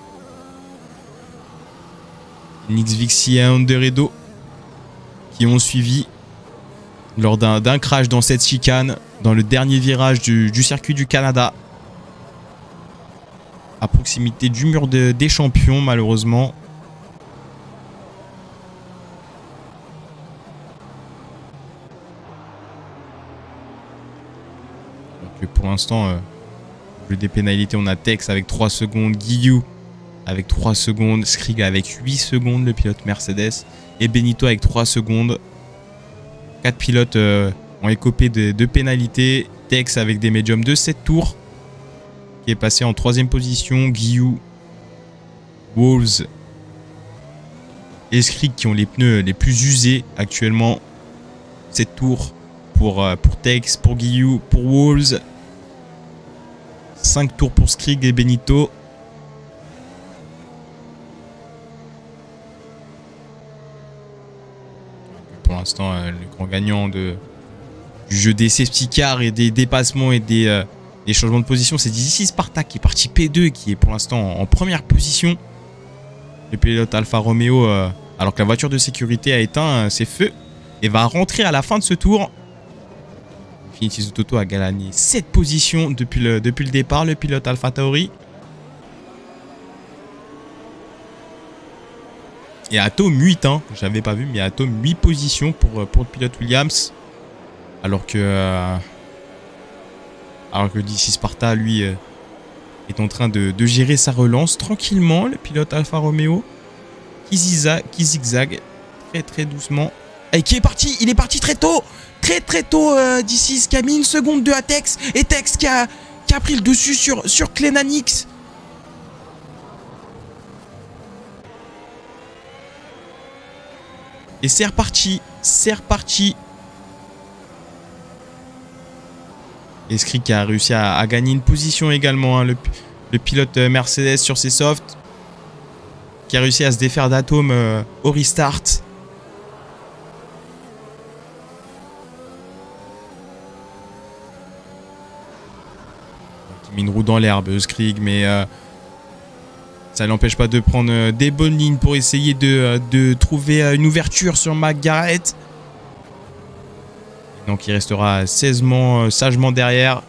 Nix Vixi et Underedo qui ont suivi lors d'un crash dans cette chicane, dans le dernier virage du, du circuit du Canada. À proximité du mur de, des champions, malheureusement. Pour l'instant, euh, au lieu des pénalités, on a Tex avec trois secondes, Guillou avec trois secondes, Skrig avec huit secondes, le pilote Mercedes, et Benito avec trois secondes. quatre pilotes euh, ont écopé de, de pénalités. Tex avec des médiums de sept tours, qui est passé en troisième position. Guillou, Wolves et Skrig qui ont les pneus les plus usés actuellement. sept tours pour, euh, pour Tex, pour Guillou, pour Wolves. cinq tours pour Skrig et Benito. Pour l'instant, euh, le grand gagnant de, du jeu des safety cars et des dépassements et des, euh, des changements de position, c'est D C Sparta qui est parti P deux et qui est pour l'instant en, en première position. Le pilote Alfa Romeo, euh, alors que la voiture de sécurité a éteint euh, ses feux et va rentrer à la fin de ce tour. Infinity Zototo a gagné sept positions depuis le, depuis le départ, le pilote AlphaTauri. Et Atom huit, hein, j'avais pas vu, mais Atom huit positions pour, pour le pilote Williams. Alors que... Euh, alors que D C Sparta, lui, euh, est en train de, de gérer sa relance tranquillement. Le pilote Alfa Romeo qui, ziza, qui zigzague très très doucement. Et qui est parti, il est parti très tôt. Très très tôt, euh, D six qui a mis une seconde de à Tex. Et Tex qui a, qui a pris le dessus sur, sur Clenanix. Et c'est reparti, c'est reparti. Et Skrik a réussi à, à gagner une position également, hein, le, le pilote Mercedes sur ses softs. Qui a réussi à se défaire d'Atom euh, au restart. Il met une roue dans l'herbe, Skrik, mais... Euh, ça n'empêche pas de prendre des bonnes lignes pour essayer de, de trouver une ouverture sur McGarrett. Donc il restera seize-ment, sagement derrière.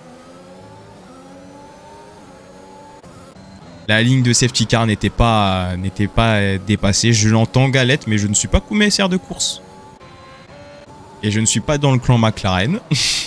La ligne de safety car n'était pas, n'était pas dépassée. Je l'entends galette, mais je ne suis pas commissaire de course. Et je ne suis pas dans le clan McLaren.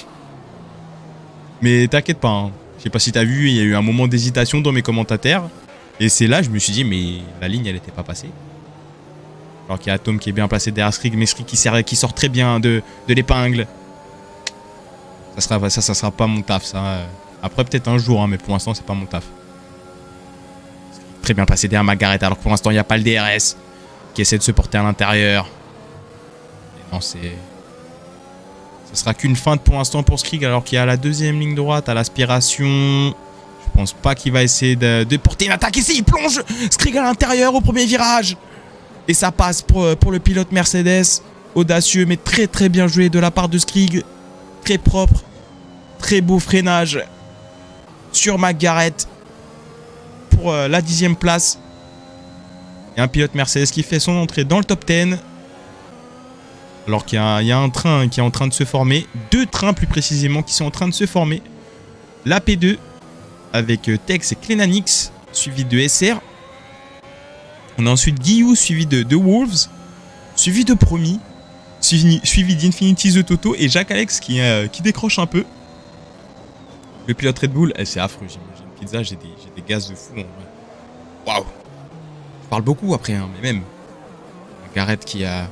Mais t'inquiète pas, hein. Je sais pas si t'as vu, il y a eu un moment d'hésitation dans mes commentateurs. Et c'est là, je me suis dit, mais la ligne, elle n'était pas passée. Alors qu'il y a Atom qui est bien placé derrière Skrik, mais Skrik qui, qui sort très bien de, de l'épingle. Ça sera, ça, ça sera pas mon taf, ça. Après, peut-être un jour, hein, mais pour l'instant, c'est pas mon taf. Très bien placé derrière McGarrett, alors que pour l'instant, il n'y a pas le D R S qui essaie de se porter à l'intérieur. Et non, c'est... Ce sera qu'une feinte pour l'instant pour Skrik, alors qu'il y a la deuxième ligne droite à l'aspiration... Je pense pas qu'il va essayer de, de porter une attaque ici. Il plonge Skrik à l'intérieur au premier virage. Et ça passe pour, pour le pilote Mercedes. Audacieux mais très très bien joué de la part de Skrik. Très propre. Très beau freinage sur McGarrett pour euh, la dixième place. Et un pilote Mercedes qui fait son entrée dans le top dix. Alors qu'il y a, il y a un train qui est en train de se former. Deux trains plus précisément qui sont en train de se former. La P deux. Avec Tex et Clenanix, suivi de S R. On a ensuite Guillou, suivi de, de Wolves, suivi de Promis, suivi, suivi d'Infinity Zototo et Jacques Alex qui, euh, qui décroche un peu. Le pilote Red Bull, eh, c'est affreux, j'imagine. Pizza, j'ai des, des gaz de fou en vrai. Waouh! Je parle beaucoup après, hein, mais même. Garrett qui a,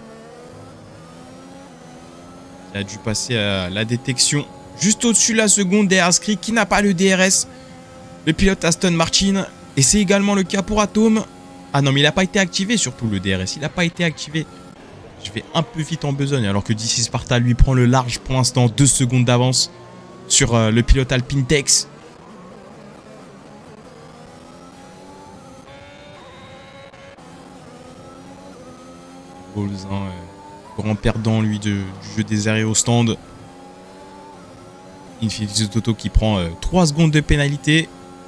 qui a dû passer à la détection. Juste au-dessus de la seconde derrière Skrik qui n'a pas le D R S. Le pilote Aston Martin. Et c'est également le cas pour Atom. Ah non, mais il n'a pas été activé, surtout le D R S. Il n'a pas été activé. Je vais un peu vite en besogne. Alors que D C Sparta lui prend le large pour l'instant. Deux secondes d'avance sur euh, le pilote Alpine Tex. Bolzin, euh, grand perdant lui de, du jeu des arrêts au stand. Infinity Zototo qui prend euh, trois secondes de pénalité.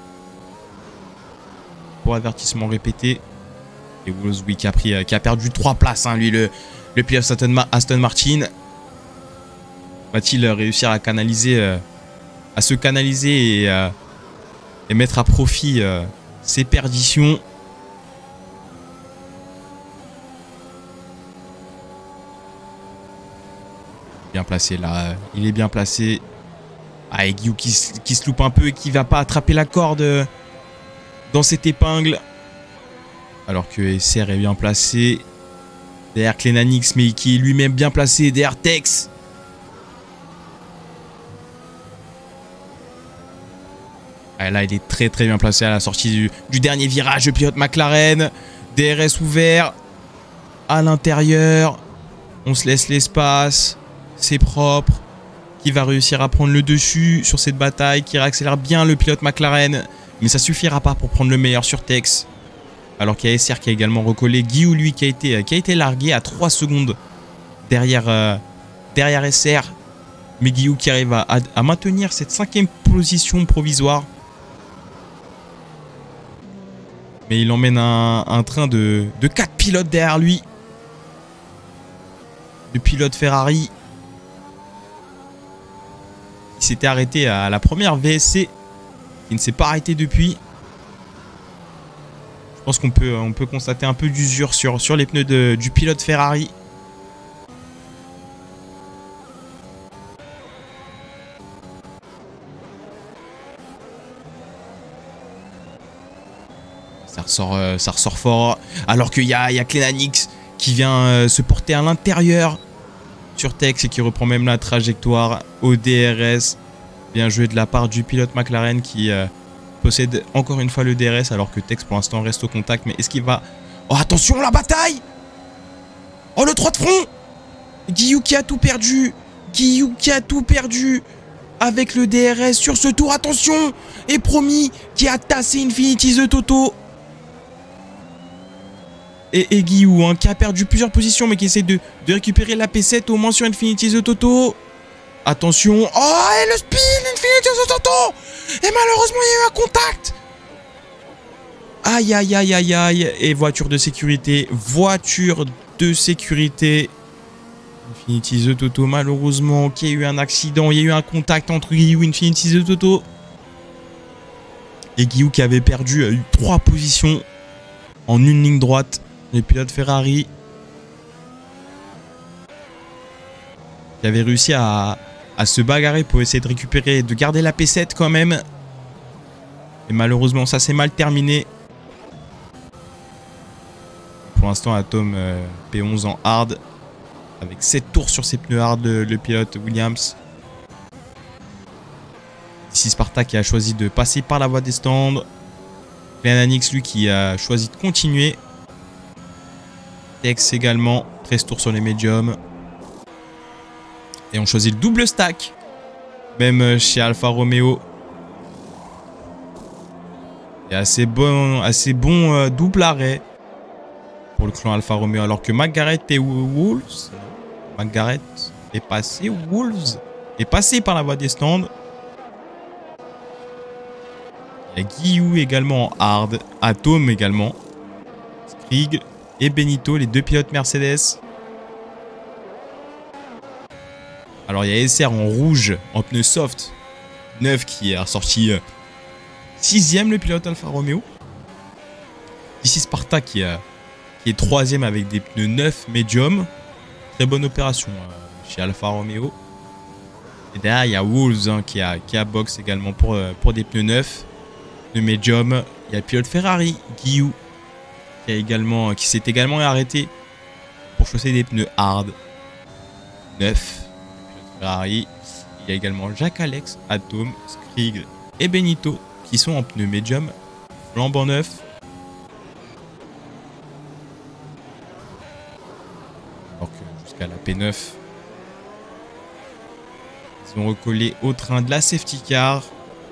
Pour avertissement répété. Et Wolsby qui a, pris, euh, qui a perdu trois places, hein, lui, le, le pilote Aston, Aston Martin. Va-t-il réussir à canaliser, euh, à se canaliser et, euh, et mettre à profit euh, ses perditions? Bien placé là, il est bien placé. Ah, et Guillou qui, qui se loupe un peu et qui va pas attraper la corde dans cette épingle. Alors que S R est bien placé. Derrière Clenanix, mais qui est lui-même bien placé. Derrière Tex. Ah, là, il est très très bien placé à la sortie du, du dernier virage. Le pilote McLaren. D R S ouvert. À l'intérieur. On se laisse l'espace. C'est propre. Qui va réussir à prendre le dessus sur cette bataille. Qui réaccélère bien le pilote McLaren. Mais ça suffira pas pour prendre le meilleur sur Tex. Alors qu'il y a S R qui a également recollé. Guillou, lui, qui a été, qui a été largué à trois secondes derrière, euh, derrière S R. Mais Guillou qui arrive à, à, à maintenir cette cinquième position provisoire. Mais il emmène un, un train de, de quatre pilotes derrière lui. Le pilote Ferrari. qui s'était arrêté à la première V S C, qui ne s'est pas arrêté depuis. Je pense qu'on peut, on peut constater un peu d'usure sur, sur les pneus de, du pilote Ferrari. Ça ressort, euh, ça ressort fort. Alors qu'il y a, il y a Clenanix qui vient euh, se porter à l'intérieur sur Tex et qui reprend même la trajectoire au D R S. Bien joué de la part du pilote McLaren qui euh, possède encore une fois le D R S alors que Tex pour l'instant reste au contact. Mais est-ce qu'il va... Oh attention la bataille! Oh le trois de front! Guillou qui a tout perdu. Guillou qui a tout perdu avec le D R S sur ce tour. Attention! Et Promis qui a tassé Infinity The Toto. Et, et Guillou hein, qui a perdu plusieurs positions mais qui essaie de, de récupérer la P sept au moins sur Infinity The Toto. Attention. Oh et le spin Infinity The Toto. Et malheureusement il y a eu un contact. Aïe aïe aïe aïe aïe. Et voiture de sécurité. Voiture de sécurité. Infinity The Toto malheureusement qui a eu un accident. Il y a eu un contact entre Guillou et Infinity The Toto. Et Guillou qui avait perdu a eu trois positions en une ligne droite. Les pilotes Ferrari qui avaient réussi à, à se bagarrer pour essayer de récupérer, de garder la P sept quand même. Et malheureusement, ça s'est mal terminé. Pour l'instant, Atom euh, P onze en hard. Avec sept tours sur ses pneus hard, le, le pilote Williams. Ici, Sparta qui a choisi de passer par la voie des stands. Clenanix, lui, qui a choisi de continuer. Tex également, treize tours sur les médiums. Et on choisit le double stack. Même chez Alfa Romeo. Et assez bon, assez bon euh, double arrêt pour le clan Alfa Romeo. Alors que Margaret et Wolves. Margaret est passé. Wolves est passé par la voie des stands. Il y a Guillou également en hard. Atom également. Skrig et Benito, les deux pilotes Mercedes. Alors il y a S R en rouge, en pneu soft, neuf qui est ressorti sixième le pilote Alfa Romeo. Ici Sparta qui, a, qui est troisième avec des pneus neufs médium. Très bonne opération euh, chez Alfa Romeo. Et derrière il y a Wolves hein, qui, a, qui a box également pour, pour des pneus neufs. Pneus médium. Il y a le pilote Ferrari, Guillou. Qui, a également, qui s'est également arrêté pour chausser des pneus hard neuf. Ferrari. Il y a également Jacques Alex, Atom, Skrig et Benito qui sont en pneus médium flambant neuf. Alors que jusqu'à la P neuf, ils ont recollé au train de la safety car.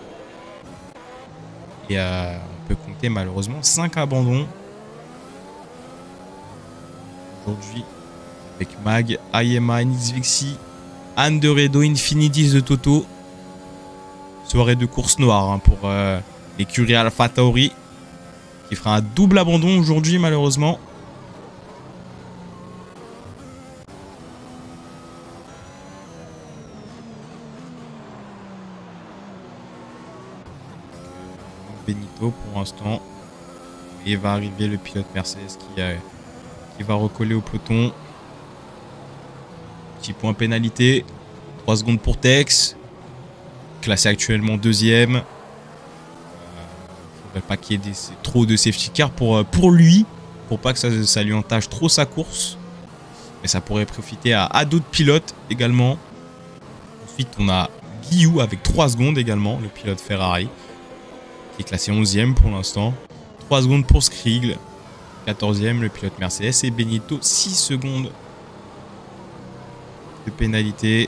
Et euh, on peut compter malheureusement cinq abandons. Aujourd'hui, avec Mag, I M A, Nixvixi, Anne de Redo, Infinity The Toto. Soirée de course noire hein, pour euh, l'écurie Alpha Tauri. Qui fera un double abandon aujourd'hui malheureusement. Benito pour l'instant. Et va arriver le pilote Mercedes qui a... qui va recoller au peloton. Petit point pénalité. trois secondes pour Tex. Classé actuellement deuxième. Euh, faudrait pas qu'il y ait des, trop de safety car pour, pour lui. Pour pas que ça, ça lui entache trop sa course. Mais ça pourrait profiter à, à d'autres pilotes également. Ensuite on a Guillou avec trois secondes également. Le pilote Ferrari. Qui est classé onzième pour l'instant. trois secondes pour Skrig. quatorzième, le pilote Mercedes. Et Benito, six secondes de pénalité.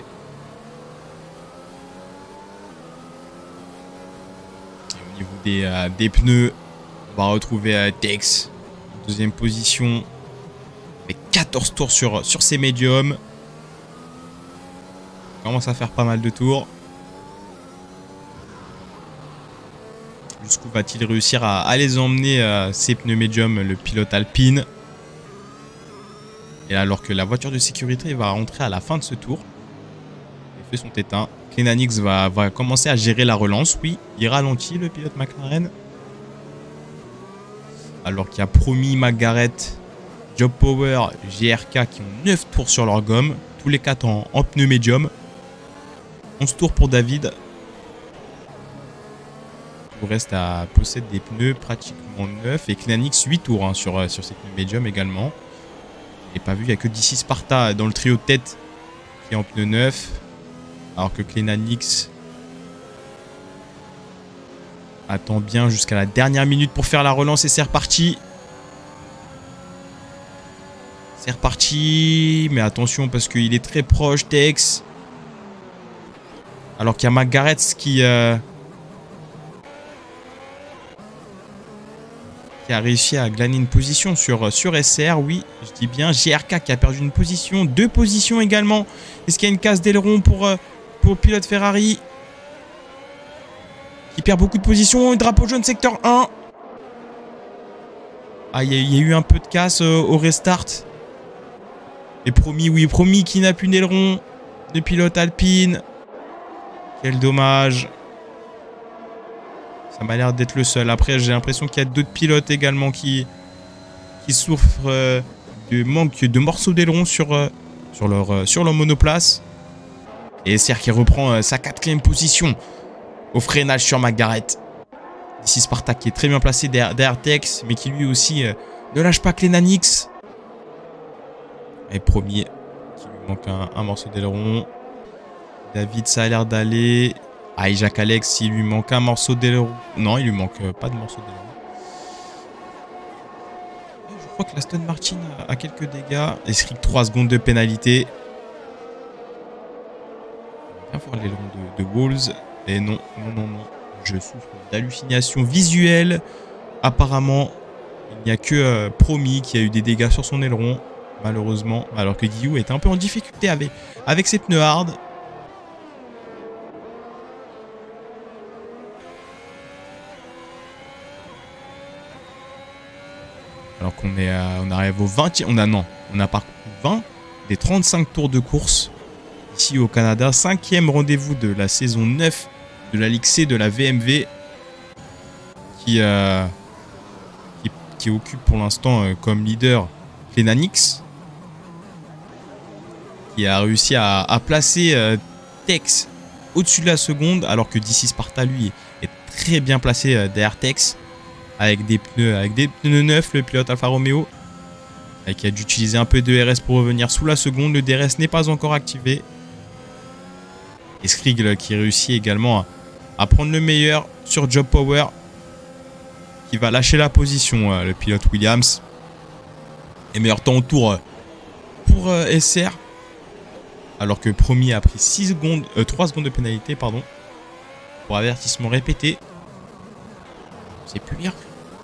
Et au niveau des, euh, des pneus, on va retrouver euh, Tex en deuxième position. Avec quatorze tours sur, sur ses médiums. Il commence à faire pas mal de tours. Jusqu'où va-t-il réussir à, à les emmener euh, ses pneus médiums, le pilote Alpine. Et alors que la voiture de sécurité va rentrer à la fin de ce tour. fait son tétin. Clenanix va, va commencer à gérer la relance. Oui, il ralentit le pilote McLaren. Alors qu'il y a Promis, Margaret, Job Power, G R K qui ont neuf tours sur leur gomme. Tous les quatre en, en pneu médium. onze tours pour David. Tout reste à possède des pneus pratiquement neufs. Et Clenanix huit tours hein, sur, sur ses pneus médium également. Je n'ai pas vu, il n'y a que D C Sparta dans le trio de tête qui est en pneu neuf. Alors que Clenanix attend bien jusqu'à la dernière minute pour faire la relance et c'est reparti. C'est reparti. Mais attention parce qu'il est très proche, Tex. Alors qu'il y a Margaret qui, euh, qui a réussi à glaner une position sur, sur S R. Oui, je dis bien. G R K qui a perdu une position. Deux positions également. Est-ce qu'il y a une casse d'aileron pour, euh, pour le pilote Ferrari qui perd beaucoup de positions. Drapeau jaune secteur un. Ah, il y, y a eu un peu de casse euh, au restart. Et Promis, oui, Promis qui n'a plus d'aileron de pilote Alpine. Quel dommage. Ça m'a l'air d'être le seul. Après, j'ai l'impression qu'il y a d'autres pilotes également qui, qui souffrent euh, de manque de morceaux d'aileron sur, euh, sur, leur, euh, sur leur monoplace. Et S R qui reprend euh, sa quatrième position au freinage sur Margaret. Ici Sparta qui est très bien placé derrière, derrière Tex, mais qui lui aussi euh, ne lâche pas Clenanix. Et Promis, qui lui manque un, un morceau d'aileron. David, ça a l'air d'aller. Ah, et Jacques Alex, il lui manque un morceau d'aileron. Non, il lui manque euh, pas de morceau d'aileron. Je crois que l'Aston Martin a, a quelques dégâts. Et Srig trois secondes de pénalité. On va bien voir l'aileron de, de Wolves. Et non, non, non, non. Je souffre d'hallucinations visuelles. Apparemment, il n'y a que euh, Promis qui a eu des dégâts sur son aileron. Malheureusement. Alors que Guillou est un peu en difficulté avec, avec ses pneus hard. Alors qu'on est à, on arrive au vingtième. On a non. On a parcouru vingt des trente-cinq tours de course. Ici au Canada. Cinquième rendez-vous de la saison neuf de la Ligue C de la V M V. Qui, euh, qui, qui occupe pour l'instant euh, comme leader Clenanix. Qui a réussi à, à placer euh, Tex au-dessus de la seconde. Alors que D C Sparta lui est très bien placé euh, derrière Tex. Avec des pneus, avec des pneus neufs, le pilote Alfa Romeo. Et qui a dû utiliser un peu de D R S pour revenir sous la seconde. Le D R S n'est pas encore activé. Et Skrigl qui réussit également à, à prendre le meilleur sur Job Power. Qui va lâcher la position, euh, le pilote Williams. Et meilleur temps au tour euh, pour euh, S R. Alors que Promis a pris six secondes, euh, trois secondes de pénalité, pardon. Pour avertissement répété. C'est plus bien.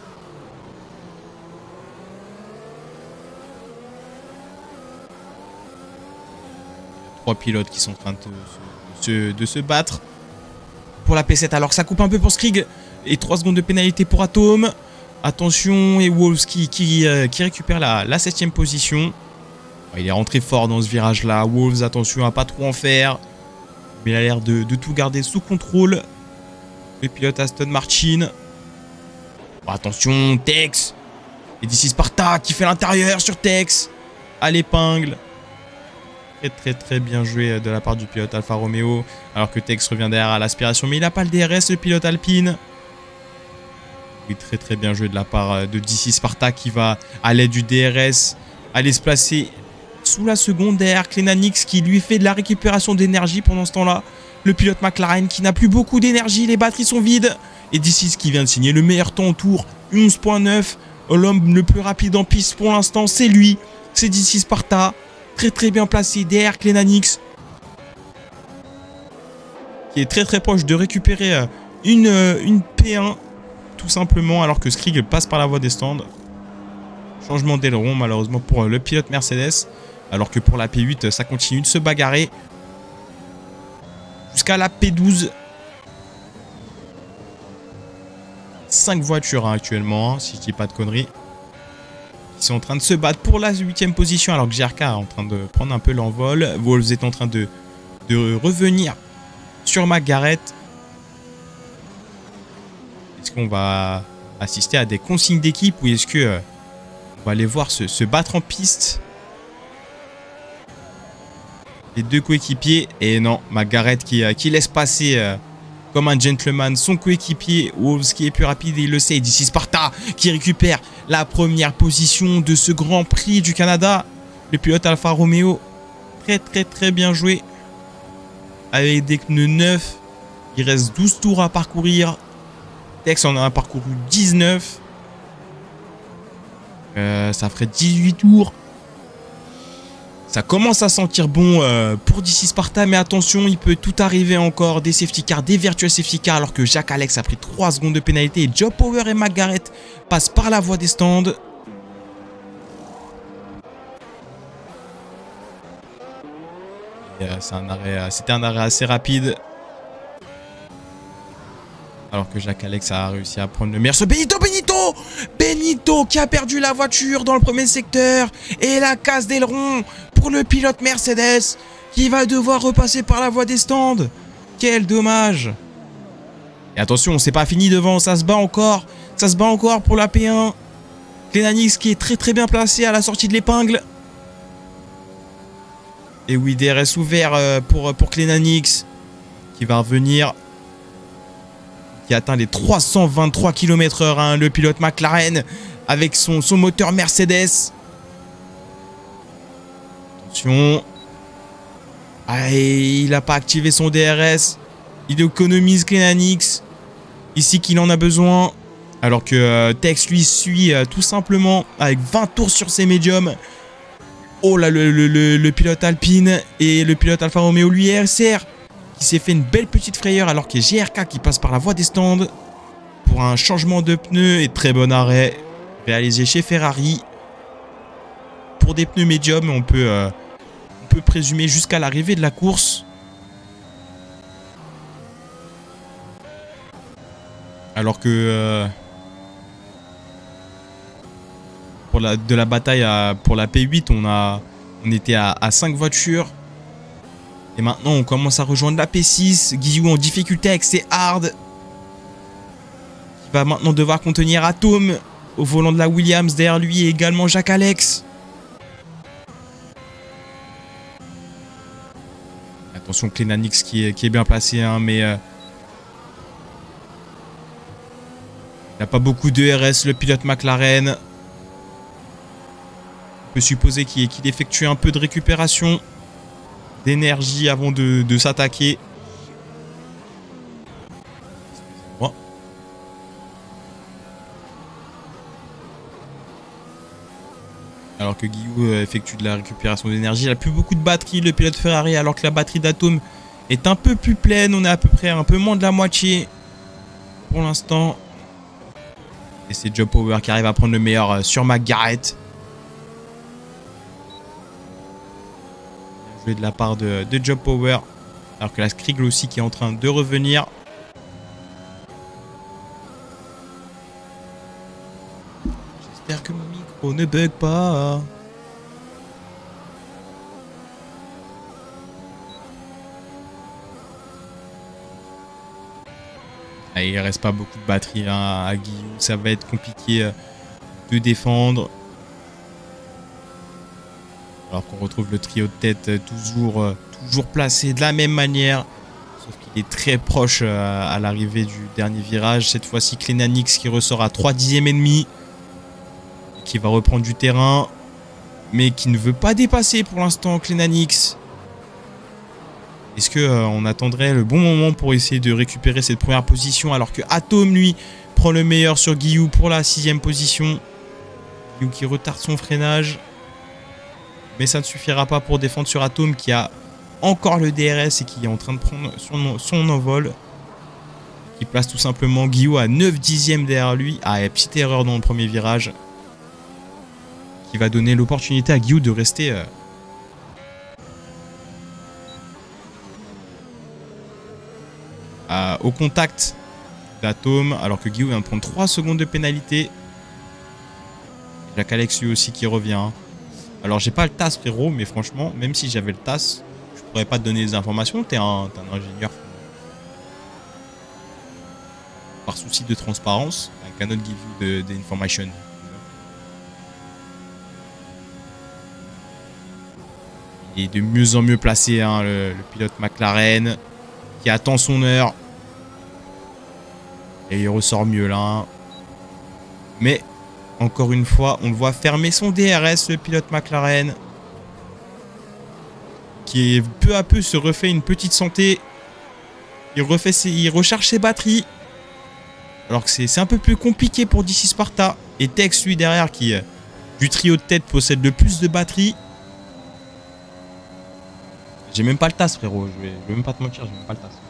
Trois pilotes qui sont en train de se, de se battre pour la P sept. Alors que ça coupe un peu pour Skrig. Et trois secondes de pénalité pour Atom. Attention. Et Wolves qui, qui, euh, qui récupère la, la septième position. Il est rentré fort dans ce virage-là. Wolves, attention à pas trop en faire. Mais il a l'air de, de tout garder sous contrôle. Le pilote Aston Martin. Bon, attention, Tex. Et d'ici Sparta qui fait l'intérieur sur Tex. À l'épingle. Très très très bien joué de la part du pilote Alfa Romeo. Alors que Tex revient derrière à l'aspiration. Mais il n'a pas le D R S, le pilote Alpine. Oui, très très bien joué de la part de D C Sparta qui va à l'aide du D R S aller se placer sous la seconde derrière Clenanix qui lui fait de la récupération d'énergie pendant ce temps-là. Le pilote McLaren qui n'a plus beaucoup d'énergie. Les batteries sont vides. Et D C qui vient de signer le meilleur temps au tour. onze point neuf. L'homme le plus rapide en piste pour l'instant, c'est lui. C'est D C Sparta. Très très bien placé derrière Clenanix. Qui est très très proche de récupérer une, une P un. Tout simplement alors que Skrig passe par la voie des stands. Changement d'aileron malheureusement pour le pilote Mercedes. Alors que pour la P huit ça continue de se bagarrer. Jusqu'à la P douze. cinq voitures hein, actuellement, hein, si je dis pas de conneries. Ils sont en train de se battre pour la huitième position alors que G R K est en train de prendre un peu l'envol. Wolves est en train de, de revenir sur McGarrett. Est-ce qu'on va assister à des consignes d'équipe ou est-ce que euh, on va les voir se, se battre en piste? Les deux coéquipiers. Et non, McGarrett qui, euh, qui laisse passer euh, comme un gentleman son coéquipier. Wolves qui est plus rapide et il le sait. D'ici Sparta qui récupère la première position de ce Grand Prix du Canada. Le pilote Alfa Romeo. Très très très bien joué. Avec des pneus neufs. Il reste douze tours à parcourir. Tex en a parcouru dix-neuf. Euh, ça ferait dix-huit tours. Ça commence à sentir bon euh, pour D C Sparta, mais attention, il peut tout arriver encore. Des safety cars, des virtual safety cars, alors que Jacques Alex a pris trois secondes de pénalité. Et Job Power et McGarrett passent par la voie des stands. Euh, c'est un arrêt, euh, c'était un arrêt assez rapide. Alors que Jacques Alex a réussi à prendre le meilleur. Ce Benito, Benito Benito qui a perdu la voiture dans le premier secteur. Et la casse d'aileron pour le pilote Mercedes qui va devoir repasser par la voie des stands. Quel dommage. Et attention, c'est pas fini devant, ça se bat encore. Ça se bat encore pour la P un. Clenanix qui est très très bien placé à la sortie de l'épingle. Et oui, D R S ouvert pour, pour Clenanix qui va revenir. Qui atteint les trois cent vingt-trois kilomètres heure, hein, le pilote McLaren avec son, son moteur Mercedes. Attention. Ah, il n'a pas activé son D R S. Il économise Clenanix. Ici qu'il en a besoin. Alors que euh, Tex lui suit euh, tout simplement avec vingt tours sur ses médiums. Oh là, le, le, le, le pilote Alpine et le pilote Alfa Romeo lui R C R. Qui s'est fait une belle petite frayeur alors qu'il y a G R K qui passe par la voie des stands pour un changement de pneus et très bon arrêt réalisé chez Ferrari. Pour des pneus médiums, on peut, euh, on peut présumer jusqu'à l'arrivée de la course. Alors que euh, pour la, de la bataille à, pour la P huit, on, a, on était à, à cinq voitures. Et maintenant, on commence à rejoindre la P six. Guillou en difficulté avec ses hards. Il va maintenant devoir contenir Atom au volant de la Williams. Derrière lui et également Jacques Alex. Attention, Clenanix qui est, qui est bien placé, hein, mais... Euh, il n'a pas beaucoup de R S, le pilote McLaren. On peut supposer qu'il qu'il effectue un peu de récupération d'énergie avant de, de s'attaquer. Excusez-moi. Alors que Guillou effectue de la récupération d'énergie. Il n'a plus beaucoup de batterie, le pilote Ferrari, alors que la batterie d'Atom est un peu plus pleine. On est à peu près un peu moins de la moitié pour l'instant. Et c'est Job Power qui arrive à prendre le meilleur sur McGarrett. De la part de, de Job Power, alors que la Skrigl aussi qui est en train de revenir. J'espère que mon micro ne bug pas. Ah, il reste pas beaucoup de batterie, hein, à Guillou, ça va être compliqué de défendre. Alors qu'on retrouve le trio de tête toujours, euh, toujours placé de la même manière. Sauf qu'il est très proche euh, à l'arrivée du dernier virage. Cette fois-ci, Clenanix qui ressort à trois dixièmes et demi. Qui va reprendre du terrain. Mais qui ne veut pas dépasser pour l'instant, Clenanix. Est-ce qu'on euh, attendrait le bon moment pour essayer de récupérer cette première position? Alors que Atom, lui, prend le meilleur sur Guillou pour la sixième position. Guillou qui retarde son freinage. Mais ça ne suffira pas pour défendre sur Atom qui a encore le D R S et qui est en train de prendre son, son envol. Qui place tout simplement Guillou à neuf dixièmes derrière lui. Ah, et petite erreur dans le premier virage. Qui va donner l'opportunité à Guillou de rester... Euh, à, au contact d'Atom. Alors que Guillou vient de prendre trois secondes de pénalité. Jacques Alex lui aussi qui revient. Alors j'ai pas le T A S frérot, mais franchement, même si j'avais le T A S, je pourrais pas te donner des informations, t'es un, t'es un ingénieur. Par souci de transparence, I cannot give you the, the information. Il est de mieux en mieux placé, hein, le, le pilote McLaren, qui attend son heure. Et il ressort mieux là. Mais, encore une fois, on le voit fermer son D R S, le pilote McLaren. Qui peu à peu se refait une petite santé. Il, refait ses, il recharge ses batteries. Alors que c'est un peu plus compliqué pour D C Sparta. Et Tex, lui, derrière, qui, du trio de tête, possède le plus de batteries. J'ai même pas le tasse, frérot. Je vais, je vais même pas te mentir, j'ai même pas le tasse.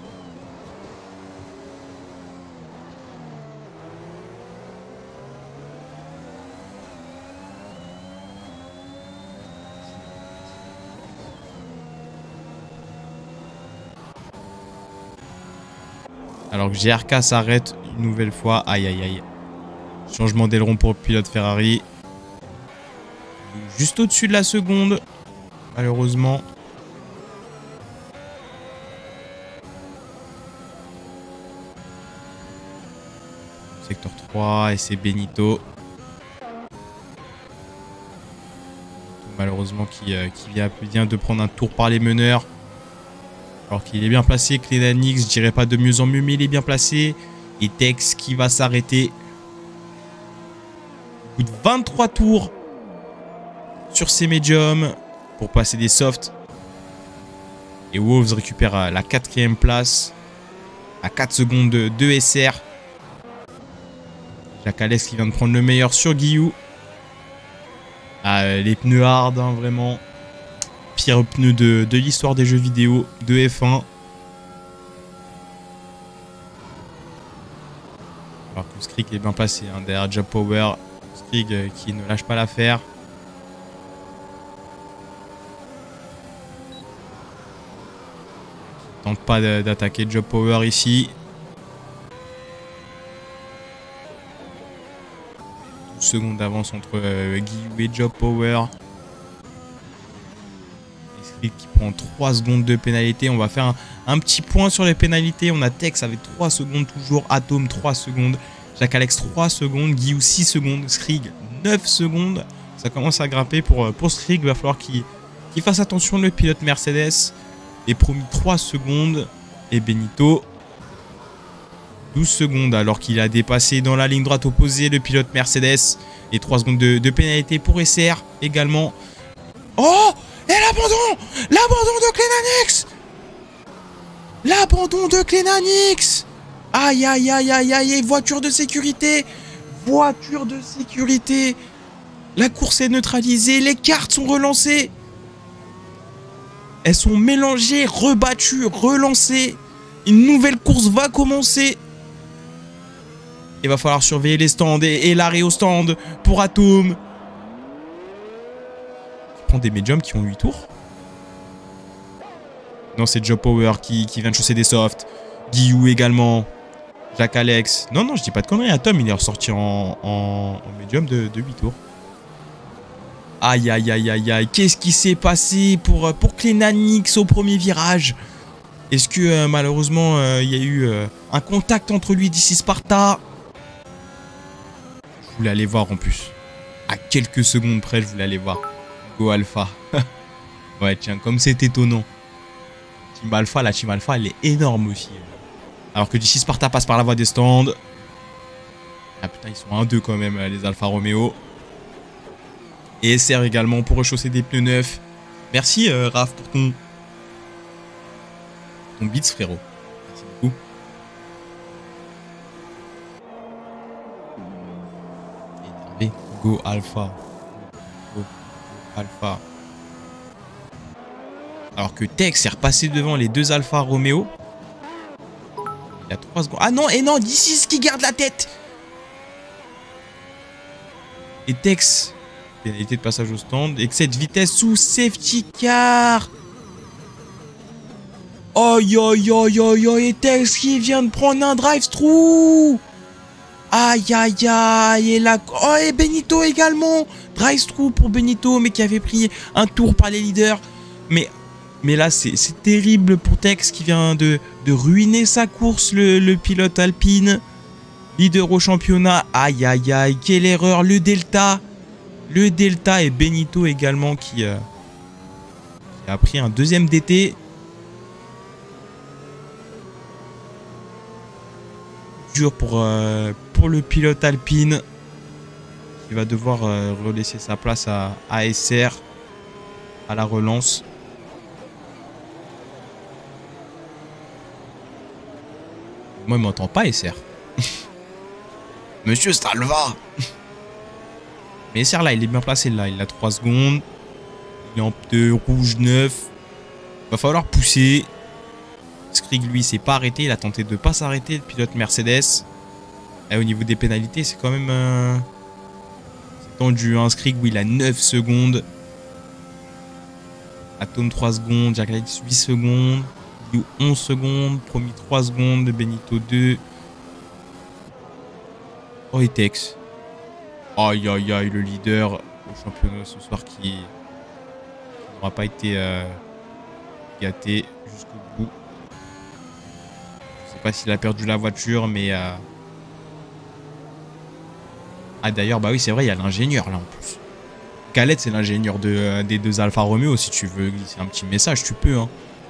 Alors que G R K s'arrête une nouvelle fois. Aïe, aïe, aïe. Changement d'aileron pour le pilote Ferrari. Juste au-dessus de la seconde. Malheureusement. Secteur trois et c'est Benito. Malheureusement qui, euh, qui vient, vient de prendre un tour par les meneurs. Alors qu'il est bien placé. Clénanix, je dirais pas de mieux en mieux, mais il est bien placé. Et Tex qui va s'arrêter. Au bout de vingt-trois tours sur ses médiums pour passer des softs. Et Wolves récupère la quatrième place à quatre secondes de, de S R. Jacques Alex qui vient de prendre le meilleur sur Guillou. Ah, les pneus hard, hein, vraiment. Pire pneu de, de l'histoire des jeux vidéo de F un. Alors que Skrig est bien passé hein, derrière Job Power. Skrig euh, qui ne lâche pas l'affaire. Tente pas d'attaquer Job Power ici. douze secondes d'avance entre euh, Guillou et Job Power. Qui prend trois secondes de pénalité. On va faire un, un petit point sur les pénalités. On a Tex avec trois secondes toujours. Atom trois secondes. Jacques Alex trois secondes. Guillou six secondes. Skrig neuf secondes. Ça commence à grimper pour, pour Skrig. Il va falloir qu'il qu'il fasse attention. Le pilote Mercedes est promis trois secondes. Et Benito douze secondes alors qu'il a dépassé dans la ligne droite opposée le pilote Mercedes. Et trois secondes de, de pénalité pour S R également. Oh! Et l'abandon! L'abandon de Clénanix! L'abandon de Clénanix! Aïe, aïe, aïe, aïe, aïe, voiture de sécurité! Voiture de sécurité! La course est neutralisée, les cartes sont relancées! Elles sont mélangées, rebattues, relancées! Une nouvelle course va commencer! Il va falloir surveiller les stands et, et l'arrêt au stand pour Atom. Prend des médiums qui ont huit tours. Non, c'est Job Power qui, qui vient de chausser des softs. Guillou également. Jacques Alex. Non, non, je dis pas de conneries. Atom, il est ressorti en, en, en médium de, de huit tours. Aïe, aïe, aïe, aïe, aïe. Qu'est-ce qui s'est passé pour, pour Clénanix au premier virage? Est-ce que euh, malheureusement, euh, il y a eu euh, un contact entre lui d'ici Sparta? Je voulais aller voir en plus. À quelques secondes près, je voulais aller voir. Go Alpha. Ouais, tiens, comme c'est étonnant. Team Alpha, la Team Alpha, elle est énorme aussi. Alors que d'ici Sparta passe par la voie des stands. Ah putain, ils sont un deux quand même, les Alfa Romeo. Et S R également pour rechausser des pneus neufs. Merci euh, Raph pour ton... ton beats, frérot. Merci beaucoup. Énervé. Go Alpha. Go Alpha. Alors que Tex est repassé devant les deux Alfa Romeo. Il a trois secondes. Ah non, et non, d'ici qui garde la tête. Et Tex, pénalité de passage au stand. Excès de vitesse sous safety car. Aïe aïe aïe aïe aïe. Et Tex qui vient de prendre un drive-through. Aïe aïe aïe. Et là. Oh, et Benito également. Drive-through pour Benito, mais qui avait pris un tour par les leaders. Mais Mais là, c'est terrible pour Tex qui vient de, de ruiner sa course, le, le pilote Alpine. Leader au championnat. Aïe, aïe, aïe. Quelle erreur. Le Delta. Le Delta et Benito également qui, euh, qui a pris un deuxième D T. Dur pour, euh, pour le pilote Alpine. Qui va devoir euh, relaisser sa place à, à S R. À la relance. Moi, il m'entend pas, S R. Monsieur Stalva. Mais S R, là, il est bien placé, là. Il a trois secondes. Il est en pneu rouge neuf. Va falloir pousser. Skrig, lui, s'est pas arrêté. Il a tenté de pas s'arrêter, le pilote Mercedes. Et au niveau des pénalités, c'est quand même... Euh... C'est tendu, hein. Skrig, oui, il a neuf secondes. Atom, trois secondes. Jack Alex, huit secondes. onze secondes. Promis, trois secondes. Benito, deux. Oh, et Tex. Aïe, aïe, aïe, le leader au championnat ce soir qui, qui n'aura pas été euh, gâté jusqu'au bout. Je sais pas s'il a perdu la voiture, mais... Euh... Ah, d'ailleurs, bah oui, c'est vrai, il y a l'ingénieur, là, en plus. Khaled, c'est l'ingénieur de, euh, des deux Alfa Romeo. Si tu veux glisser un petit message, tu peux, hein.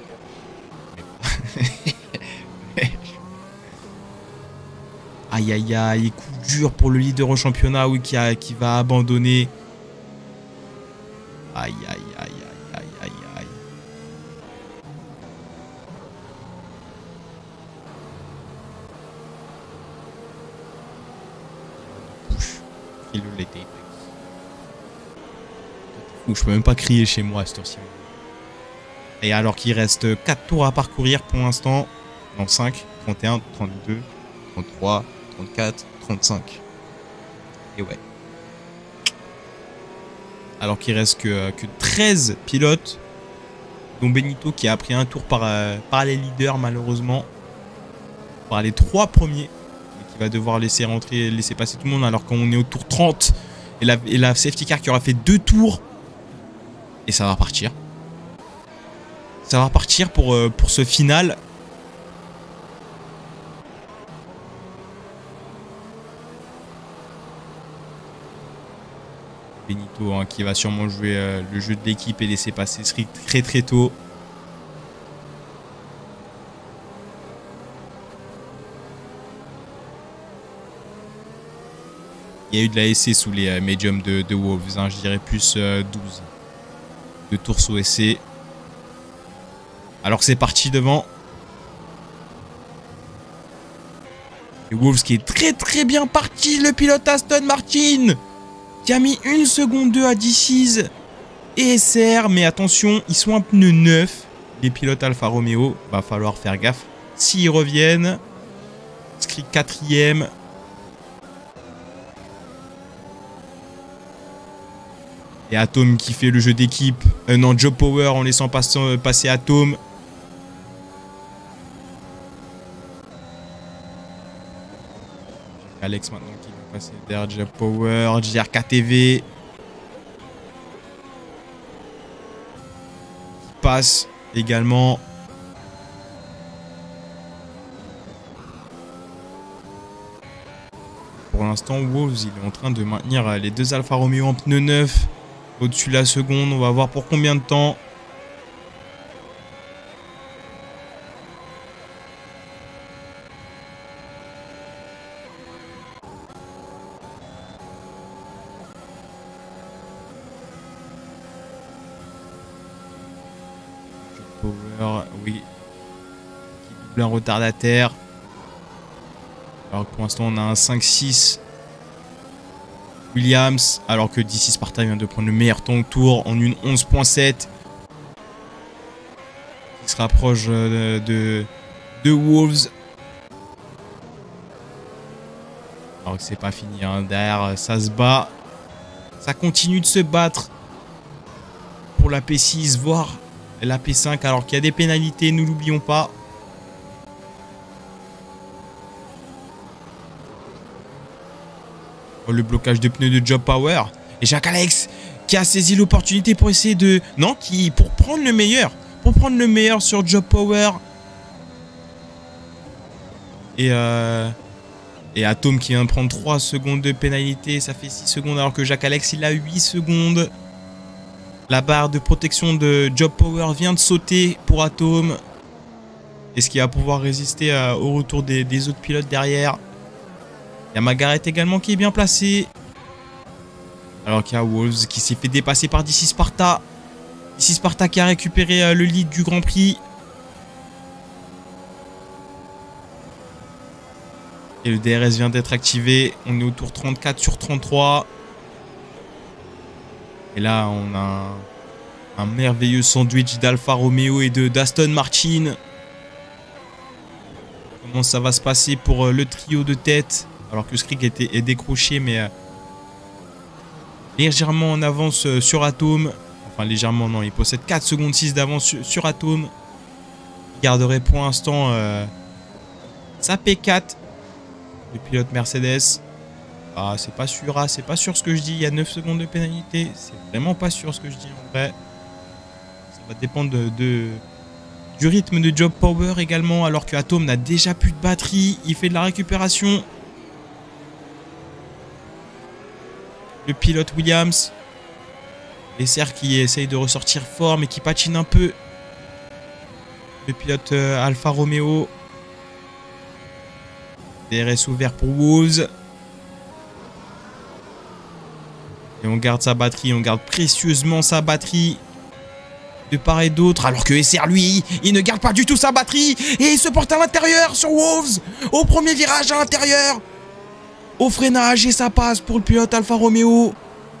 Aïe, aïe, aïe, coup dur pour le leader au championnat, oui, qui, a, qui va abandonner. Aïe, aïe, aïe, aïe, aïe, aïe, aïe. Il le l'était. Je peux même pas crier chez moi à cette heure-ci. Et alors qu'il reste quatre tours à parcourir pour l'instant. Dans cinq, trente et un, trente-deux, trente-trois, trente-quatre, trente-cinq. Et ouais. Alors qu'il reste que, que treize pilotes. Dont Benito qui a pris un tour par, euh, par les leaders malheureusement. Par les trois premiers. Et qui va devoir laisser rentrer, laisser passer tout le monde alors qu'on est au tour trente. Et la, et la safety car qui aura fait deux tours. Et ça va partir. Ça va partir pour, euh, pour ce final. Benito hein, qui va sûrement jouer euh, le jeu de l'équipe et laisser passer Skrig très très tôt. Il y a eu de la S C sous les euh, médiums de, de Wolves, hein, je dirais plus euh, douze. De tours sous S C. Alors que c'est parti devant. Et Wolves qui est très très bien parti, le pilote Aston Martin. Qui a mis une seconde deux à D six et S R. Mais attention, ils sont un pneu neuf. Les pilotes Alfa Romeo. Va falloir faire gaffe. S'ils reviennent. Skrig quatrième. Et Atom qui fait le jeu d'équipe. Euh, non, Joe Power en laissant passer, passer Atom. Alex maintenant qui va passer derrière Joe Power. J R K T V. Qui passe également. Pour l'instant, Wolves il est en train de maintenir les deux Alfa Romeo en pneu neuf. Au-dessus de la seconde, on va voir pour combien de temps. Power, oui. Qui double un retardataire. Alors que pour l'instant, on a un cinq six. Williams, alors que D six Sparta vient de prendre le meilleur temps au tour en une onze point sept. Il se rapproche de, de, de Wolves. Alors que c'est pas fini, hein. Derrière ça se bat. Ça continue de se battre pour la P six, voire la P cinq, alors qu'il y a des pénalités, nous l'oublions pas. Le blocage de pneus de Joe Power. Et Jacques Alex qui a saisi l'opportunité pour essayer de... Non, qui pour prendre le meilleur. pour prendre le meilleur sur Job Power. Et, euh, et Atom qui vient de prendre trois secondes de pénalité. Ça fait six secondes alors que Jacques Alex il a huit secondes. La barre de protection de Job Power vient de sauter pour Atom. Est-ce qu'il va pouvoir résister euh, au retour des, des autres pilotes derrière? Il y a Margaret également qui est bien placé. Alors qu'il y a Wolves qui s'est fait dépasser par D C Sparta. D C Sparta qui a récupéré euh, le lead du Grand Prix. Et le D R S vient d'être activé. On est au tour trente-quatre sur trente-trois. Et là, on a un, un merveilleux sandwich d'Alfa Romeo et de d'Aston Martin. Comment ça va se passer pour euh, le trio de tête? Alors que Skrig était, est décroché, mais euh, légèrement en avance euh, sur Atom. Enfin, légèrement, non. Il possède quatre secondes six d'avance sur, sur Atom. Il garderait pour l'instant euh, sa P quatre. Le pilote Mercedes. Ah, c'est pas sûr. Ah, c'est pas sûr ce que je dis. Il y a neuf secondes de pénalité. C'est vraiment pas sûr ce que je dis en vrai. Ça va dépendre de, de, du rythme de Job Power également. Alors que Atom n'a déjà plus de batterie. Il fait de la récupération. Le pilote Williams. Esser qui essaye de ressortir fort mais qui patine un peu. Le pilote euh, Alfa Romeo. D R S ouvert pour Wolves. Et on garde sa batterie, on garde précieusement sa batterie de part et d'autre. Alors que Esser, lui, il ne garde pas du tout sa batterie. Et il se porte à l'intérieur sur Wolves. Au premier virage à l'intérieur. Au freinage et ça passe pour le pilote Alfa Romeo.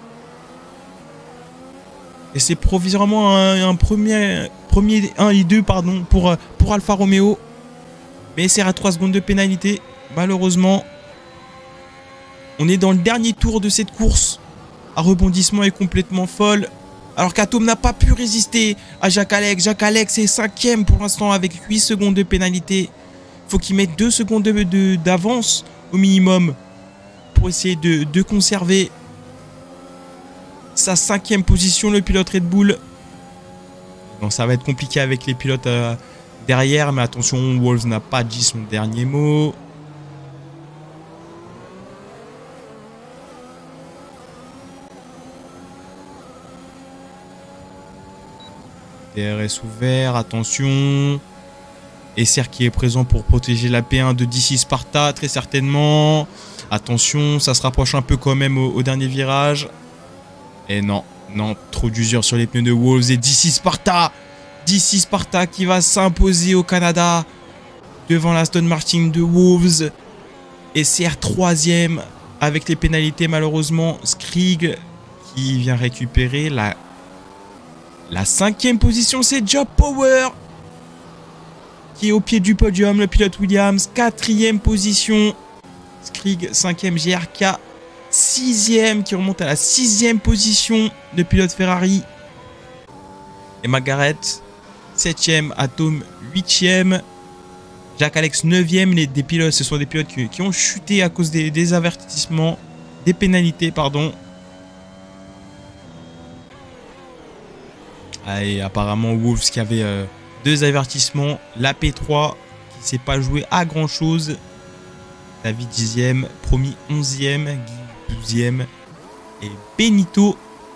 Et c'est provisoirement un, un premier, premier un et deux pardon, pour, pour Alfa Romeo. Mais Esser à trois secondes de pénalité. Malheureusement, on est dans le dernier tour de cette course. Un rebondissement est complètement folle. Alors qu'Atom n'a pas pu résister à Jacques Alex. Jacques Alex est cinquième pour l'instant avec huit secondes de pénalité. Il faut qu'il mette deux secondes d'avance au minimum pour essayer de, de conserver sa cinquième position, le pilote Red Bull. Donc ça va être compliqué avec les pilotes euh, derrière. Mais attention, Wolves n'a pas dit son dernier mot. D R S ouvert, attention. Esser qui est présent pour protéger la P un de D C Sparta, très certainement. Attention, ça se rapproche un peu quand même au, au dernier virage. Et non, non, trop d'usure sur les pneus de Wolves et D C Sparta. D C Sparta qui va s'imposer au Canada devant l'Aston Martin de Wolves. Esser troisième avec les pénalités malheureusement. Skrig qui vient récupérer la... La cinquième position, c'est Job Power qui est au pied du podium. Le pilote Williams, quatrième position. Skrig, cinquième. G R K, sixième qui remonte à la sixième position. Le pilote Ferrari. Et Margaret, septième. Atom, huitième. Jacques Alex, neuvième. Les, des pilotes, ce sont des pilotes qui, qui ont chuté à cause des, des avertissements, des pénalités, pardon. Ah, et apparemment Wolves qui avait euh, deux avertissements. La P trois qui ne s'est pas joué à grand chose. David dixième, Promis onzième, Guy douzième et Benito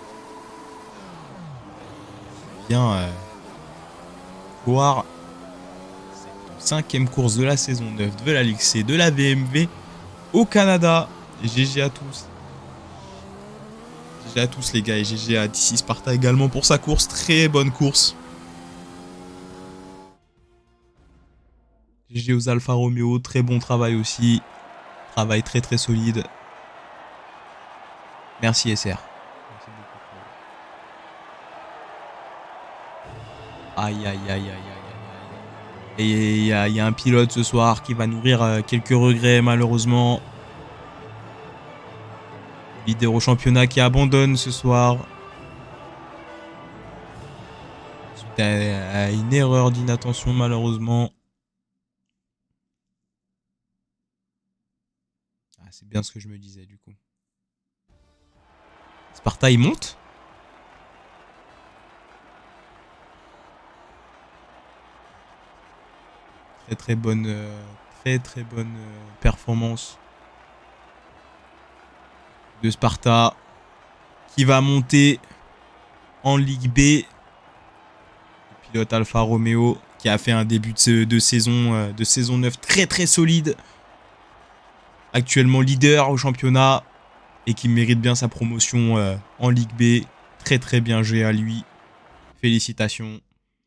qui vient euh, voir cette cinquième course de la saison neuf de la Ligue C de la B M W au Canada. Et G G à tous. G G à tous les gars et G G à D C Sparta également pour sa course. Très bonne course. G G aux Alfa Romeo, très bon travail aussi. Travail très très solide. Merci S R. Merci beaucoup. Aïe aïe aïe aïe aïe aïe. Et il y, y a un pilote ce soir qui va nourrir euh, quelques regrets malheureusement. Leader au championnat qui abandonne ce soir. Suite à, à une erreur d'inattention malheureusement. Ah, c'est bien ce que je me disais du coup. Sparta il monte. Très très bonne, euh, très très bonne euh, performance de Sparta qui va monter en Ligue B. Le pilote Alfa Romeo qui a fait un début de, de saison euh, de saison neuf très très solide. Actuellement leader au championnat et qui mérite bien sa promotion euh, en Ligue B. Très très bien joué à lui. Félicitations.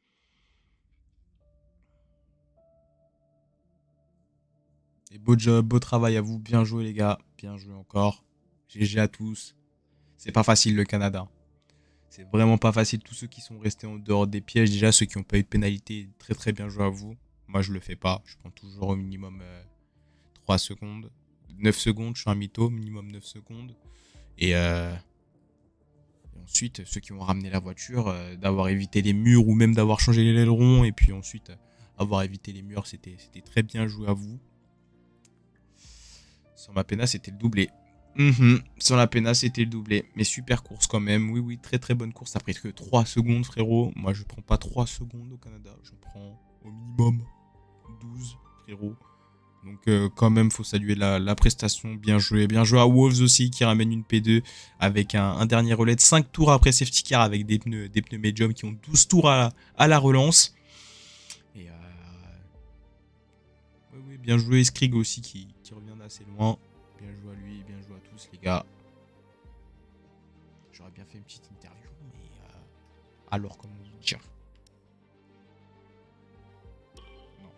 Et beau job, beau travail à vous. Bien joué les gars. Bien joué encore. G G à tous. C'est pas facile le Canada. C'est vraiment pas facile. Tous ceux qui sont restés en dehors des pièges, déjà ceux qui n'ont pas eu de pénalité, très très bien joué à vous. Moi je le fais pas. Je prends toujours au minimum euh, trois secondes. neuf secondes, je suis un mytho, minimum neuf secondes. Et, euh, et ensuite, ceux qui ont ramené la voiture, euh, d'avoir évité les murs ou même d'avoir changé les ailerons. Et puis ensuite, euh, avoir évité les murs, c'était très bien joué à vous. Sans ma pena, c'était le doublé. Mmh. Sans la pena, c'était le doublé. Mais super course quand même. Oui, oui, très très bonne course. Ça a pris que trois secondes, frérot. Moi, je prends pas trois secondes au Canada. Je prends au minimum douze, frérot. Donc, euh, quand même, faut saluer la, la prestation. Bien joué. Bien joué à Wolves aussi, qui ramène une P deux avec un, un dernier relais de cinq tours après safety car avec des pneus, des pneus médium qui ont douze tours à la, à la relance. Et euh... oui, oui, bien joué. Skrig aussi qui, qui revient d'assez loin. Bien joué à lui, bien joué à tous les gars. J'aurais bien fait une petite interview, mais euh, alors comment vous dire? Non.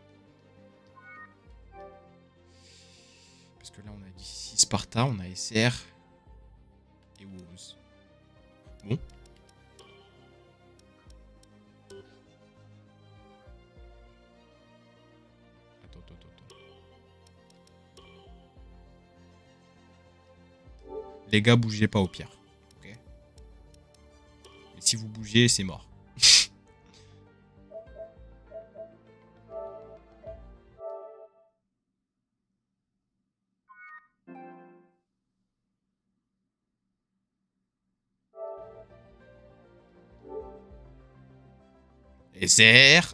Parce que là on a d'ici Sparta, on a S R et Wolves. Bon. Attends, attends, attends. Les gars, bougez pas au pire. Okay. Et si vous bougez, c'est mort. S R.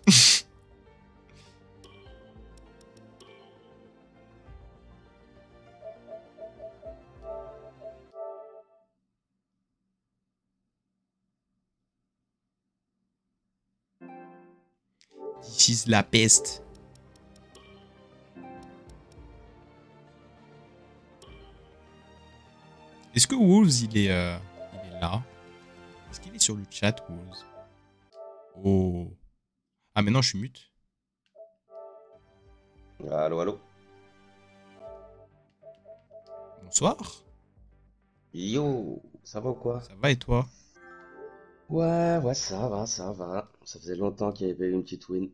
This is la peste. Est-ce que Wolves, il est, euh, il est là? Est-ce qu'il est sur le chat, Wolves? Oh. Ah, maintenant, je suis mute. Allô, allô. Bonsoir. Yo, ça va ou quoi? Ça va et toi? Ouais, ouais, ça va, ça va. Ça faisait longtemps qu'il y avait eu une petite win.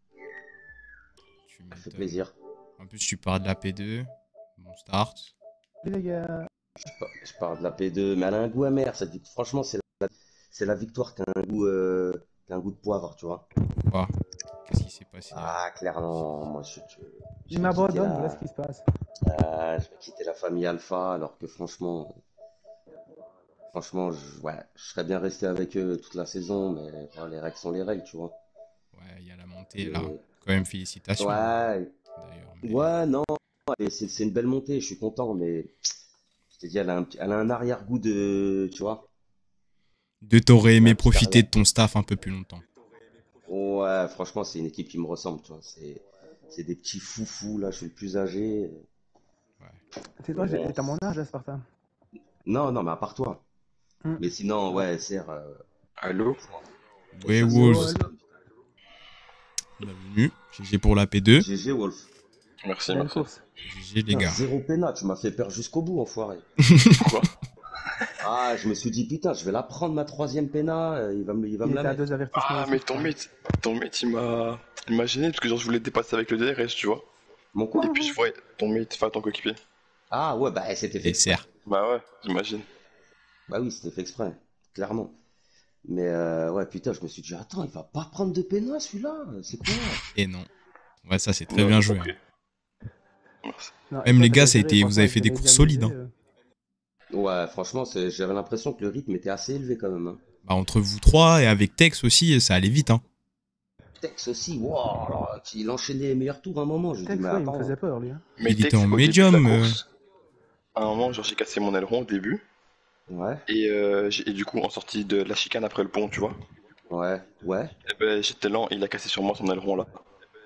Tu Ça fait m'étonnes. plaisir. En plus, tu pars de la P deux. Bon start. Les gars. Je, par- je parle de la P deux, mais elle a un goût amer. Cette vic- Franchement, c'est la, c'est la victoire qui a un goût, euh, qui a un goût de poivre, tu vois. Pourquoi? Qu'est-ce qui s'est passé? Ah, clairement, moi, je, je, je vais Il quitter m'abandonne, voilà la, ce qui se passe. euh, je vais quitter la famille Alpha, alors que franchement, franchement, je, ouais, je serais bien resté avec eux toute la saison, mais bon, les règles sont les règles, tu vois. Ouais, il y a la montée là. Et- Quand même, félicitations. ouais, D'ailleurs. Mais... ouais, non. Et C'est c'est une belle montée, je suis content, mais je t'ai dit, elle a un, petit- elle a un arrière-goût de, tu vois, De t'aurais un aimé petit profiter arrière. de ton staff un peu plus longtemps. Ouais, franchement, c'est une équipe qui me ressemble, tu vois. C'est, c'est des petits foufous, là, je suis le plus âgé. Ouais. C'est Mais toi, j'ai- bon, t'as mon âge, là, Sparta. non, non, mais à part toi. Hmm. Mais sinon, Ouais. ouais, c'est, euh, Allô? Ouais, ça, c'est Yo, Wolves. allô. Bienvenue. G G pour la P deux. G G, Wolf. Merci, Belle merci. course. G G les Putain, gars. zéro pénal, tu m'as fait perdre jusqu'au bout, enfoiré. Pourquoi? Ah, je me suis dit, putain, je vais la prendre, ma troisième pénal, euh, il va me, il va Il me la était à mettre. deux avertissements Ah, aussi, mais je ton crois. mate, ton mate, il m'a, il m'a gêné parce que genre je voulais te dépasser avec le D R S, tu vois. Mon quoi? Et puis je voyais ton mate, enfin ton coéquipier. Ah, ouais, bah, c'était fait Et exprès. serre. Bah ouais, j'imagine. Bah oui, c'était fait exprès, clairement. Mais euh, ouais, putain, je me suis dit, attends, il va pas prendre de pénal celui-là, c'est quoi? Et non. Ouais, ça c'est très Non, bien j'ai joué. compris. Hein. Merci. Non, et Même toi, les t'as gars, bien ça a géré, été, vous franchement, avez avec fait les des règles courses bien solides. maîtrisées. Hein. euh. Ouais, franchement, c'est- j'avais l'impression que le rythme était assez élevé quand même. Hein. Bah, entre vous trois et avec Tex aussi, ça allait vite. Hein. Tex aussi, wow, alors, il enchaînait les meilleurs tours à un moment. Je dis, Tex, mais ouais, il me attends. faisait peur, lui. Hein. Mais Il était Tex, en au début de la médium. euh. course, à un moment, genre, j'ai cassé mon aileron au début. Ouais, Et, euh, j'ai- et du coup, en sortie de la chicane après le pont, tu vois. ouais, ouais. Et ben, j'étais lent, il a cassé sur moi son aileron là.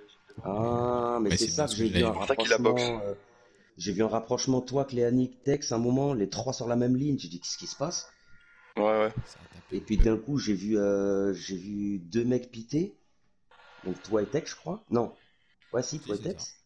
Ah, mais Ouais, c'est c'est ça bien que ce que j'ai vu j'allais un C'est pour ça qu'il a box. rapprochement. euh, J'ai vu un rapprochement, toi, Cléanic, Tex, un moment, les trois sur la même ligne. J'ai dit, qu'est-ce qui se passe? Ouais, ouais. Ça a tapé Et un puis peu. d'un coup, j'ai vu, euh, j'ai vu deux mecs piter. Donc toi et Tex, je crois. Non. Ouais, si, Si, toi et c'est ça. Tex.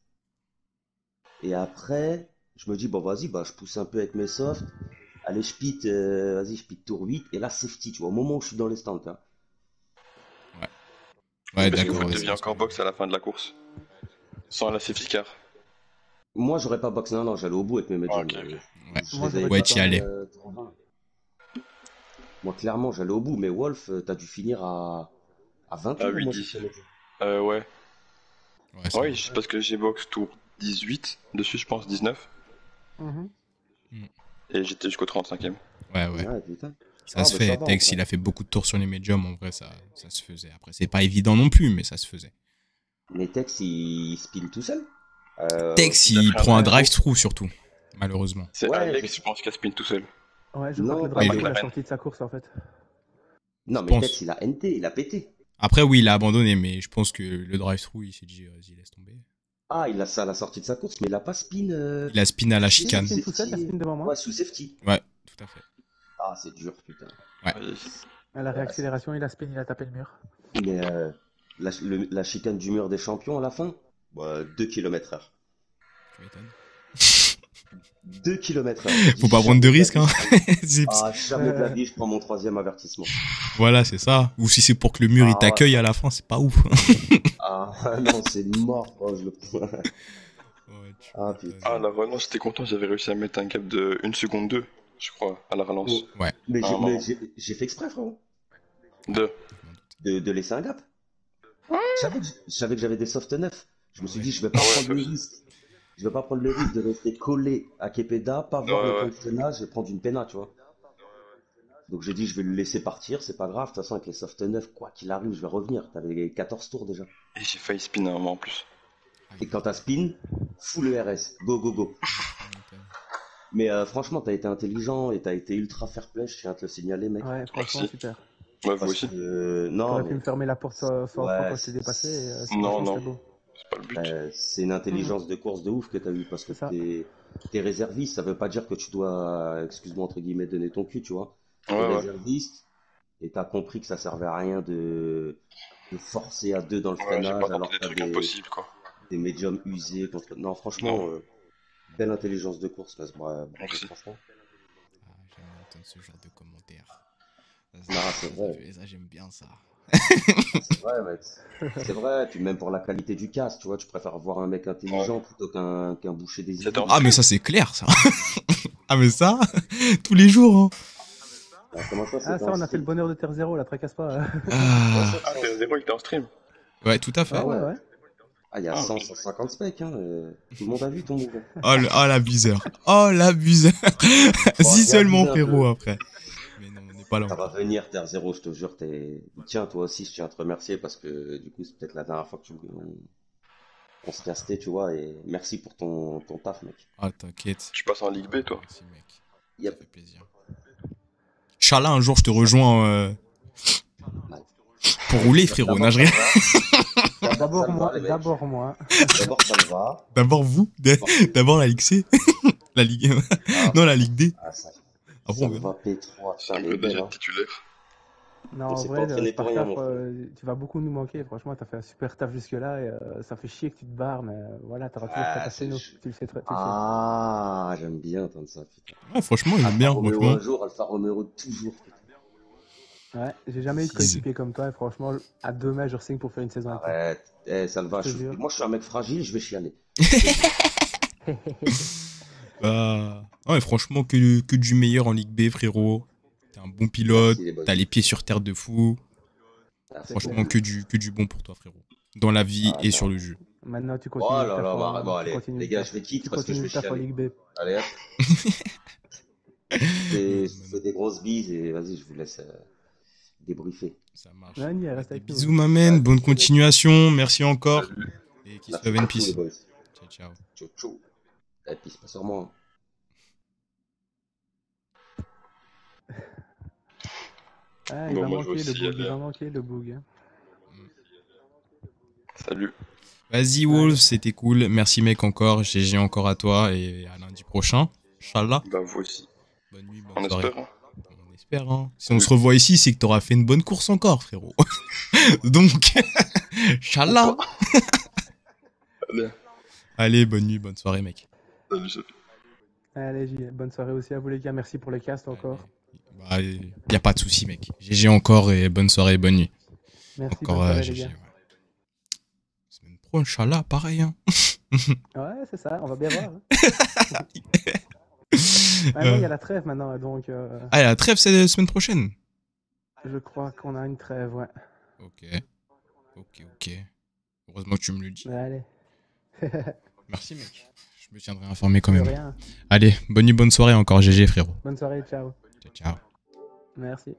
Et après, je me dis, bon, vas-y, bah, je pousse un peu avec mes softs. Allez, je pite, euh, vas-y, je pite tour huit. Et là, safety, tu vois, au moment où je suis dans les stands. Hein. Ouais, Et ouais parce que d'accord. vous Ouais, c'est deviez bien ce que encore je veux box dire. à la fin de la course. Sans la safety car. Moi, j'aurais pas boxé. Non, non, j'allais au bout avec mes Ah, médiums. ok, euh, ok. Ouais, Je Moi, les avais j'aurais ouais, dit pas t'y dans pareil. allais. le tour vingt. Moi, clairement, j'allais au bout. Mais Wolf, euh, t'as dû finir à, à vingt Ah, tours, moi, c'est ce huit dix. qu'on m'a dit. Euh, ouais. Ouais, ça va. Ouais, c'est parce que j'ai box tour dix-huit, dessus je pense dix-neuf, Mhm. Mm. et j'étais jusqu'au trente-cinquième. Ouais, ouais. Ouais, putain. Ça Ah, se bah ça fait. va en Tex, vrai. il a fait beaucoup de tours sur les médiums. En vrai, ça, ça se faisait. Après, c'est pas évident non plus, mais ça se faisait. Mais Tex, il, il spin tout seul. Euh, Tex, Il a il pris un prend un drive-through. drive-through surtout, malheureusement. C'est ouais, je Alex, je sais. pense, qui a spin tout seul. Ouais, je crois que Non, le parce Oui, drive que. through l'a McLaren. sorti de sa course, en fait. Non, Je mais Tex, pense. il a N T, il a pété. Après, oui, il a abandonné, mais je pense que le drive-through, il s'est dit, vas-y, laisse tomber. Ah, il a ça à la sortie de sa course, mais il a pas spin. euh, Il a spin à la sous Si, il a chicane. spin tout seul, il a safety. spin devant moi. Ouais, sous safety. Ouais, tout à fait. Ah, c'est dur, putain. Ouais. Ouais. À la Ouais, c'est- réaccélération, il a spin, il a tapé le mur. mais euh, la, le- la chicane du mur des champions à la fin, bah, deux kilomètres heure. Tu m'étonnes. deux kilomètres heure. Je dis Faut pas prendre de jamais la risques, vie, hein. je prends- C'est- Ah, jamais de la Euh, vie, je prends mon troisième avertissement. Voilà, c'est ça. Ou si c'est pour que le mur, il Ah, ouais. t'accueille à la fin, c'est pas ouf. Ah, non, c'est mort quand je le prends. Ouais, tu Ah, m'étonnes. Ah, la relance, j'étais content, j'avais réussi à mettre un gap de une seconde deux, je crois, à la relance. Oh. Ouais, Mais À j'ai un mais moment. j'ai- j'ai fait exprès, frérot, Deux. je m'en doute. de, de laisser un gap. Je savais que, je savais que j'avais des soft neufs. Je me Ah suis ouais. dit, je vais pas Ah ouais, prendre ça le aussi. risque. Je vais pas prendre le risque de rester collé à Kepeda, pas voir Ouais, le ouais. point de freinage et prendre une pénale, tu vois. Donc j'ai dit, je vais le laisser partir, c'est pas grave. De toute façon, avec les soft neufs, quoi qu'il arrive, je vais revenir. T'avais quatorze tours déjà. Et j'ai failli spin à un moment en plus. Aïe, Et quand aïe, t'as aïe. spin, full E R S. Go, go, go. Tu m'étonnes. Mais euh, franchement, t'as été intelligent et t'as été ultra fair play, je tiens à te le signaler, mec. Ouais, franchement, Merci. super. Ouais, vous Parce aussi. que, euh, non, T'aurais pu mais, me fermer la porte cent cent fois ouais, quand je t'ai dépassé, et euh, c'est Non, franchement, non, c'était beau. c'est pas le but. euh, c'est une Mhm. intelligence de course de ouf que t'as eu parce que C'est ça. t'es t'es réserviste, ça veut pas dire que tu dois, excuse-moi entre guillemets, donner ton cul, tu vois. T'es Ouais, ouais. réserviste et t'as compris que ça servait à rien de, de forcer à deux dans le Ouais, j'ai pas freinage tenté alors que des t'as trucs des, impossibles, quoi. des médiums usés contre. Non, Non, franchement, euh, belle intelligence de course, mais, bravo, merci. franchement. Ah, j'aime bien entendre ce genre de commentaires. Ça, Non, ça, c'est ça vrai. fait- ça, j'aime bien ça. C'est vrai, mec. C'est vrai, puis même pour la qualité du casque, tu vois, tu préfères voir un mec Ouais. intelligent plutôt qu'un qu'un boucher des C'était en idiots. Ah, mais ça, c'est clair, ça. Ah, mais ça, tous les jours, hein. Ah, comment ça, Ah, c'était ça, en on a fait le stream? bonheur de Terre Zéro, la tracasse pas. Ouais, Ah, ça, Ah, c'est en T stream. zéro, il était en stream. ouais, tout à Ouais, fait. Ah ouais, ouais. ouais. Ah, il y a Ah, cent, ok. cent cinquante specs, hein. euh, Tout le monde a vu ton mouvement. Oh, le- oh l'abuseur. Oh, l'abuseur. Bon, Si j'ai seulement, abusé un frérot, peu. après. Mais non, on n'est pas là Ça va encore. venir, Terre Zéro, je te jure. T'es... Tiens, toi aussi, je tiens à te remercier parce que du coup, c'est peut-être la dernière fois que tu... on... on se castait, tu vois. Et merci pour ton, ton taf, mec. Ah, t'inquiète. Tu passes en Ligue B, toi. Merci, mec. Ça Yep. fait plaisir. Inch'Allah, un jour, je te rejoins euh, Ouais. pour rouler, frérot. D'abord, Non, je ça rien. me va. D'abord Ça me moi, va, les mecs. d'abord moi. D'abord, ça me va. D'abord, vous. d- D'abord, la Ligue C. La Ligue... Ah, Non, la Ligue D. ah, ça, Après, ça on me verra. va P trois. C'est Putain, un elle est peu belle, déjà hein. titulaire. Non, On en s'est pas vrai, entraîné je pour rien, partage, mon frère. euh, tu vas beaucoup nous manquer. Franchement, t'as fait un super taf jusque-là et euh, ça fait chier que tu te barres, mais euh, voilà, t'auras toujours ta Ah, place chez c'est... nous. ch- Tu le sais, très- tu le sais. Ah, j'aime bien entendre ça, putain. Ouais, franchement, il aime Alfa bien, Romeo franchement. un jour, Alfa Romeo toujours, putain. Ouais, j'ai jamais eu de Ils- coéquipier comme toi et franchement, à demain, je signe pour faire une saison avec toi. Arrête. Eh, ça le va. Je te je suis- jure. Moi, je suis un mec fragile, je vais chialer. Je te le dis. Bah... Ouais, franchement, que, que du meilleur en Ligue B, frérot. T'es un bon pilote. Merci, les boys. T'as les pieds sur terre de fou. Merci, C'est Franchement, clair. que du, que du bon pour toi, frérot. Dans la vie Ah, et ça sur va. le jeu. Maintenant, tu Oh continues le là taf là, bah, en... bon, tu allez. continues Les le gars, taf. je vais quitter Tu parce que je continues vais le taf en chialer. Ligue B. Allez, hop. Je vous fais, Non, je non, vous fais non. des grosses bises et vas-y, je vous laisse euh, débriefer. Ça marche. Ouais, Ni, elle reste Des avec nous. bisous, hein. ma man. Ouais, Bonne continuation. Merci encore. Salut. Et kiss, merci love and beaucoup, les peace. boys. Ciao, ciao. Ciao, ciao. Et puis, c'est pas sur moi. Ah, il Bon, va moi, je vais manquer le aussi y boog, il aller. va manquer le boog. hein. Salut. Vas-y, Wolf, c'était cool. Merci, mec, encore. G G encore à toi. Et à lundi prochain. Inch'Allah. Bah, vous aussi. Bonne nuit, bonne On soirée. espère. Hein. On espère, hein. Si on Salut. se revoit ici, c'est que t'auras fait une bonne course encore, frérot. Donc, Inch'Allah. Ou pas. Allez. Allez, bonne nuit, bonne soirée, mec. Salut, salut. Allez, J, bonne soirée aussi à vous les gars, merci pour le cast encore. Bah, y a pas de souci, mec. G G encore et bonne soirée, bonne nuit. Merci, Encore bonne euh, soirée G les G. gars. Ouais. Semaine pro, Inch'Allah, pareil. Hein. Ouais, c'est ça, on va bien voir. hein. Ah non, il y a la trêve maintenant, donc euh, Ah, la trêve, c'est la semaine prochaine. je crois qu'on a une trêve, ouais. Ok. Ok, ok. Heureusement que tu me le dis. Mais allez, Merci, mec. Je me tiendrai informé quand de même. rien. Allez, bonne nuit, bonne soirée encore, G G, frérot. Bonne soirée, ciao. Ciao, ciao. Merci.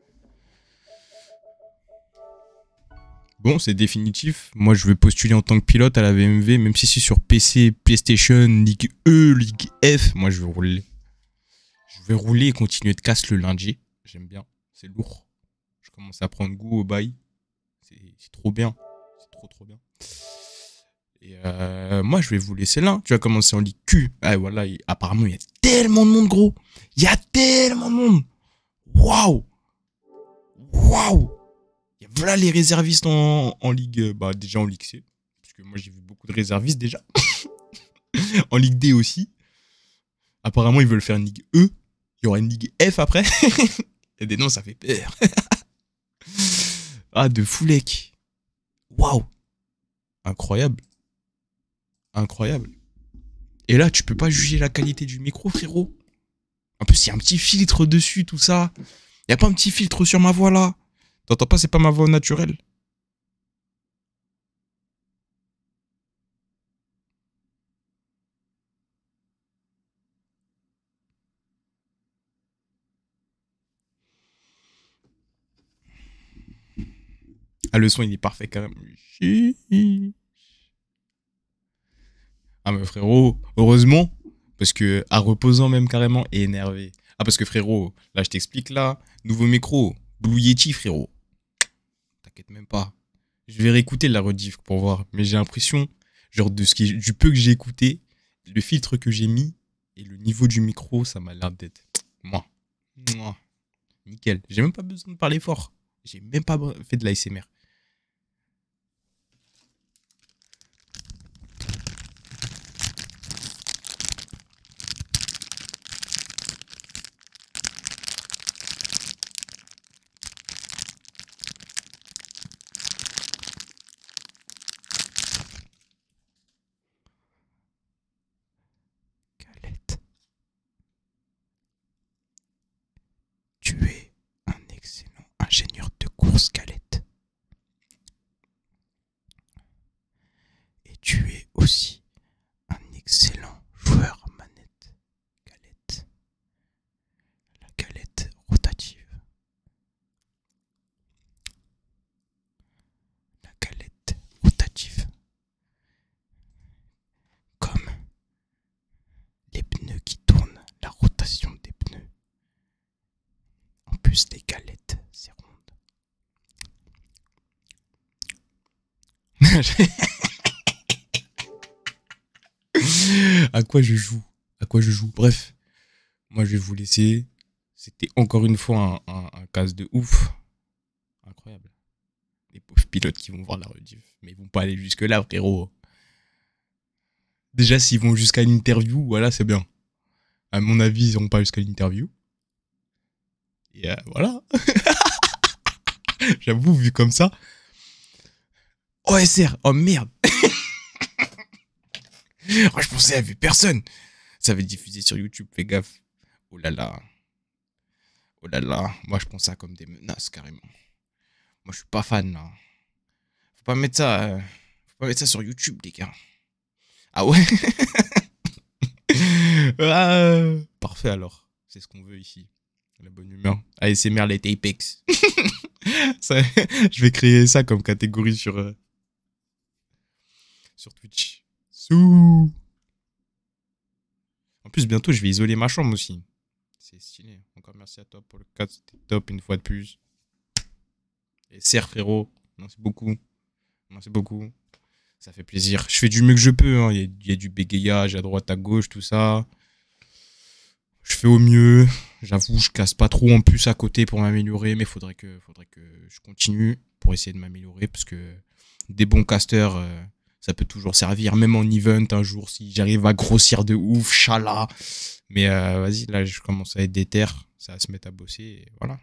Bon, c'est définitif. Moi, je vais postuler en tant que pilote à la V M W, même si c'est sur P C, PlayStation, Ligue E, Ligue F. Moi, je vais rouler. Je vais rouler et continuer de casse le lundi. J'aime bien. C'est lourd. Je commence à prendre goût au bail. C'est c'est trop bien. C'est trop, trop bien. Et euh, moi, je vais vous laisser là. Tu vas commencer en Ligue Q. Ah, voilà. Et apparemment, il y a tellement de monde, gros. Il y a tellement de monde. Waouh. Waouh. Et voilà les réservistes en, en Ligue... euh, Bah, déjà en Ligue C. Parce que moi, j'ai vu beaucoup de réservistes déjà. En Ligue D aussi. Apparemment, ils veulent faire une Ligue E. Il y aura une Ligue F après. Et des noms, ça fait peur. Ah, de Foulek. Waouh. Incroyable. Incroyable. Et là, tu peux pas juger la qualité du micro, frérot. En plus, il y a un petit filtre dessus, tout ça. Il y a pas un petit filtre sur ma voix, là. T'entends pas, c'est pas ma voix naturelle. Ah, le son, il est parfait quand même. Ah, mais frérot, heureusement. Parce que, à reposant même carrément et énervé. Ah, parce que frérot, là, je t'explique là. Nouveau micro. Blue Yeti, frérot. T'inquiète même pas. Je vais réécouter la rediff pour voir. Mais j'ai l'impression, genre, de ce qui, du peu que j'ai écouté, le filtre que j'ai mis et le niveau du micro, ça m'a l'air d'être. Moi. Moi. Nickel. J'ai même pas besoin de parler fort. J'ai même pas fait de l'A S M R. Galette. Tu es un excellent ingénieur de course, Galette. Et tu es aussi un excellent joueur manette, Galette. La galette rotative. La galette rotative. Comme les pneus qui tournent, la rotation des pneus. En plus, les galettes, c'est ronde. À quoi je joue À quoi je joue Bref, moi je vais vous laisser. C'était encore une fois un, un, un casse de ouf. Incroyable. Les pauvres pilotes qui vont voir la rediff. Mais ils vont pas aller jusque là, frérot. Déjà, s'ils vont jusqu'à l'interview, voilà, c'est bien. À mon avis, ils iront pas jusqu'à l'interview. Et euh, voilà. J'avoue, vu comme ça. O S R, oh merde. Oh, je pensais à vu personne. Ça va être diffusé sur YouTube, fais gaffe. Oh là là. Oh là là. Moi, je pense ça comme des menaces, carrément. Moi, je suis pas fan, là. Faut pas mettre ça, euh, faut pas mettre ça sur YouTube, les gars. Ah ouais. Ah, parfait, alors. C'est ce qu'on veut ici. La bonne humeur. A S M R les Apex. Ça, je vais créer ça comme catégorie sur, euh, sur Twitch. Sous. En plus, bientôt, je vais isoler ma chambre aussi. C'est stylé. Encore merci à toi pour le quatre. C'était top une fois de plus. Et serre, frérot. Merci beaucoup. Merci beaucoup. Ça fait plaisir. Je fais du mieux que je peux. Hein. Il y a, il y a du bégayage à droite, à gauche, tout ça. Je fais au mieux. J'avoue, je casse pas trop en plus à côté pour m'améliorer. Mais faudrait que, faudrait que je continue pour essayer de m'améliorer. Parce que des bons casters, euh, ça peut toujours servir. Même en event, un jour, si j'arrive à grossir de ouf, chala. Mais euh, vas-y, là, je commence à être déter. Ça va se mettre à bosser. Et voilà.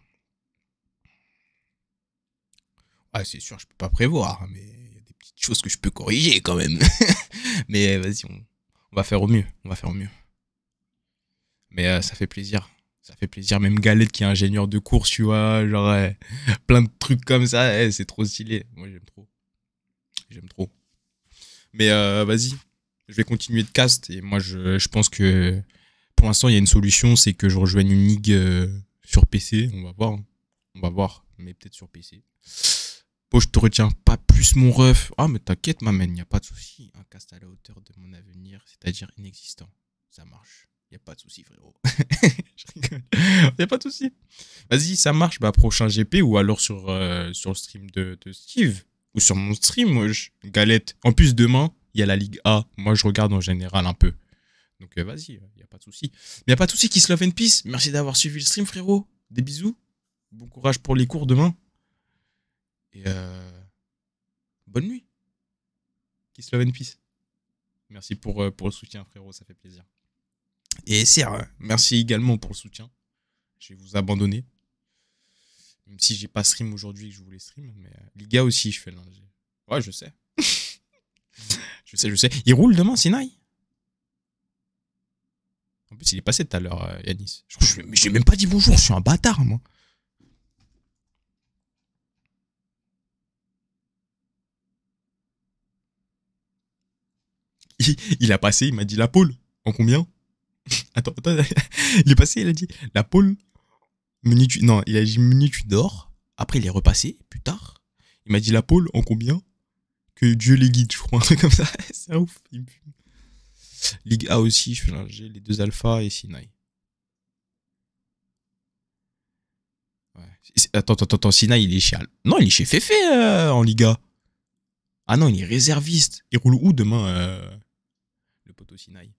Ah, c'est sûr, je peux pas prévoir. Mais il y a des petites choses que je peux corriger quand même. Mais vas-y, on, on va faire au mieux. On va faire au mieux. Mais euh, ça fait plaisir. Ça fait plaisir. Même Galette qui est ingénieur de course, tu vois. Genre, euh, plein de trucs comme ça. Eh, c'est trop stylé. Moi, j'aime trop. J'aime trop. Mais euh, vas-y. Je vais continuer de cast. Et moi, je, je pense que pour l'instant, il y a une solution. C'est que je rejoigne une ligue euh, sur P C. On va voir. Hein. On va voir. Mais peut-être sur P C. Bon, je te retiens pas plus, mon ref. Ah, mais t'inquiète, ma man. Il n'y a pas de souci. Un cast à la hauteur de mon avenir. C'est-à-dire inexistant. Ça marche. Y a pas de souci, frérot. Je rigole. Y a pas de souci. Vas-y, ça marche. Bah, prochain G P ou alors sur, euh, sur le stream de, de Steve. Ou sur mon stream, moi, je... Galette. En plus, demain, il y a la Ligue A. Moi, je regarde en général un peu. Donc, euh, vas-y, y a pas de souci. Mais y a pas de souci, Kiss Love and Peace. Merci d'avoir suivi le stream, frérot. Des bisous. Bon courage pour les cours demain. Et euh... bonne nuit. Kiss Love and Peace. Merci pour, euh, pour le soutien, frérot. Ça fait plaisir. Et Serre, merci également pour le soutien. Je vais vous abandonner. Même si j'ai pas stream aujourd'hui que je voulais stream. Mais euh, Liga aussi, je fais lundi. Ouais, je sais. je sais, je sais. Il roule demain, Sinaï. En plus, il est passé tout à l'heure, euh, Yanis. Je, je, mais j'ai même pas dit bonjour, je suis un bâtard, moi. Il, il a passé, il m'a dit la pole. En combien? Attends, attends, il est passé, il a dit la pole, menu tu... non, il a dit menu tu dors. Après, il est repassé plus tard. Il m'a dit la pole en combien? Que Dieu les guide, je crois, un truc comme ça. C'est ouf. Il me fume. Ligue A aussi, je fais langer les deux alphas et Sinaï. Ouais. Attends, attends, attends, Sinaï, il est chez Al... Non, il est chez Fefe euh, en Liga. Ah non, il est réserviste. Il roule où demain euh... le poteau Sinaï?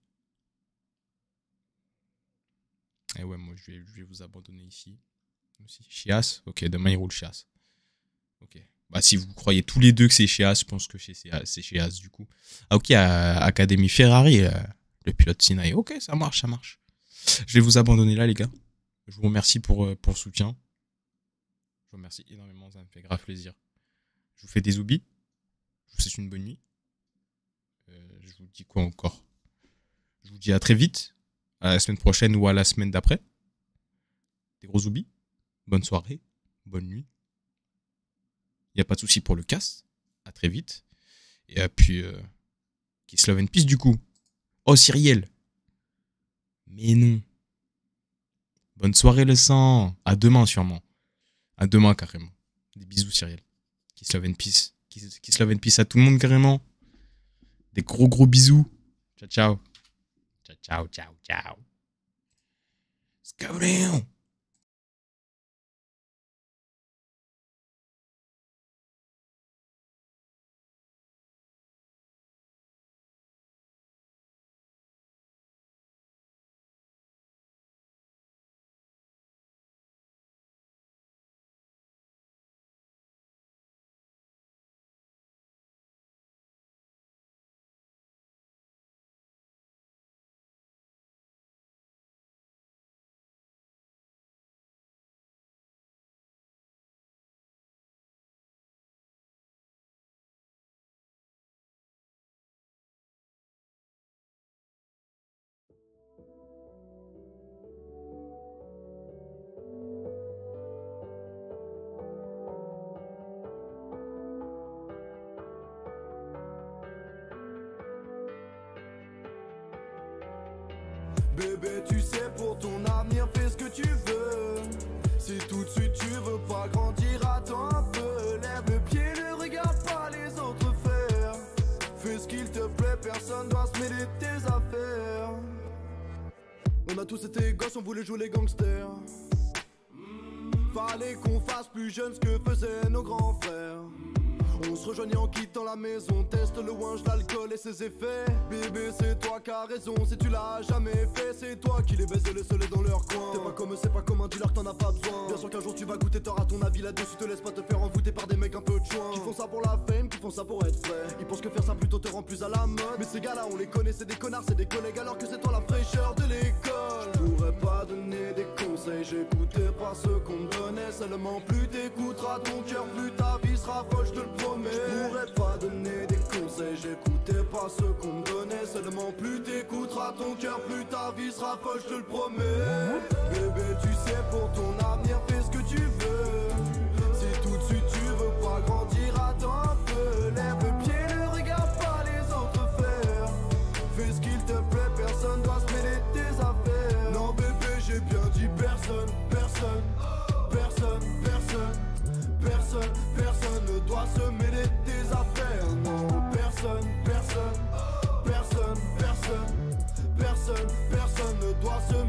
Et ouais, moi, je vais, je vais vous abandonner ici. Aussi. Chias. Ok, demain, il roule Chias. Ok. Bah, si vous croyez tous les deux que c'est Chias, je pense que c'est Chias, du coup. Ah, ok, à Académie Ferrari, euh, le pilote Sinaï. Ok, ça marche, ça marche. Je vais vous abandonner là, les gars. Je vous remercie pour, pour le soutien. Je vous remercie énormément, ça me fait grave plaisir. Je vous fais des oublis. Je vous souhaite une bonne nuit. Euh, je vous dis quoi encore? Je vous dis à très vite. À la semaine prochaine ou à la semaine d'après. Des gros oublis. Bonne soirée. Bonne nuit. Il n'y a pas de souci pour le casse. À très vite. Et puis, euh, Kiss Love and Peace du coup. Oh, Cyriel. Mais non. Bonne soirée le sang. À demain sûrement. À demain carrément. Des bisous Cyriel. Kiss Love and Peace. Kiss, Kiss Love and Peace à tout le monde carrément. Des gros gros bisous. Ciao ciao. Ciao ciao ciao ciao. Let's go down. Bébé, tu sais, pour ton avenir, fais ce que tu veux. tous étaient gosses, on voulait jouer les gangsters. Fallait qu'on fasse plus jeune ce que faisaient nos grands frères. On se rejoignait en quittant la maison, teste le ouinge, l'alcool et ses effets. Bébé, c'est toi qui as raison, si tu l'as jamais fait, c'est toi qui les baisses les seuls dans leur coin. T'es pas comme, c'est pas comme un dealer, t'en as pas besoin. Bien sûr qu'un jour tu vas goûter, t'auras ton avis là-dessus, te laisse pas te faire envoûter par des mecs un peu de chouin. Qui font ça pour la fame, qui font ça pour être frais. Ils pensent que faire ça plutôt te rend plus à la mode. Mais ces gars-là, on les connaît, c'est des connards, c'est des collègues, alors que c'est toi la fraîcheur de l'école. Je pourrais pas donner des conseils, j'écoutais pas ce qu'on me donnait. Seulement plus t'écouteras ton cœur, plus ta vie sera folle, je te le promets. Je pourrais pas donner des conseils, j'écoutais pas ce qu'on me donnait. Seulement plus t'écouteras ton cœur, plus ta vie sera folle, je te le promets. Bébé, tu sais, pour ton avenir, fais ce que tu veux. Si tout de suite tu veux pas grandir, attends un peu. Lève le pied, ne regarde pas les autres faire. Fais ce qu'il te plaît, personne doit se mêler de tes affaires. Non bébé, j'ai bien dit personne, personne, personne, personne, personne, personne ne doit se mêler de tes affaires. Non, personne, personne, personne, personne, personne, personne ne doit se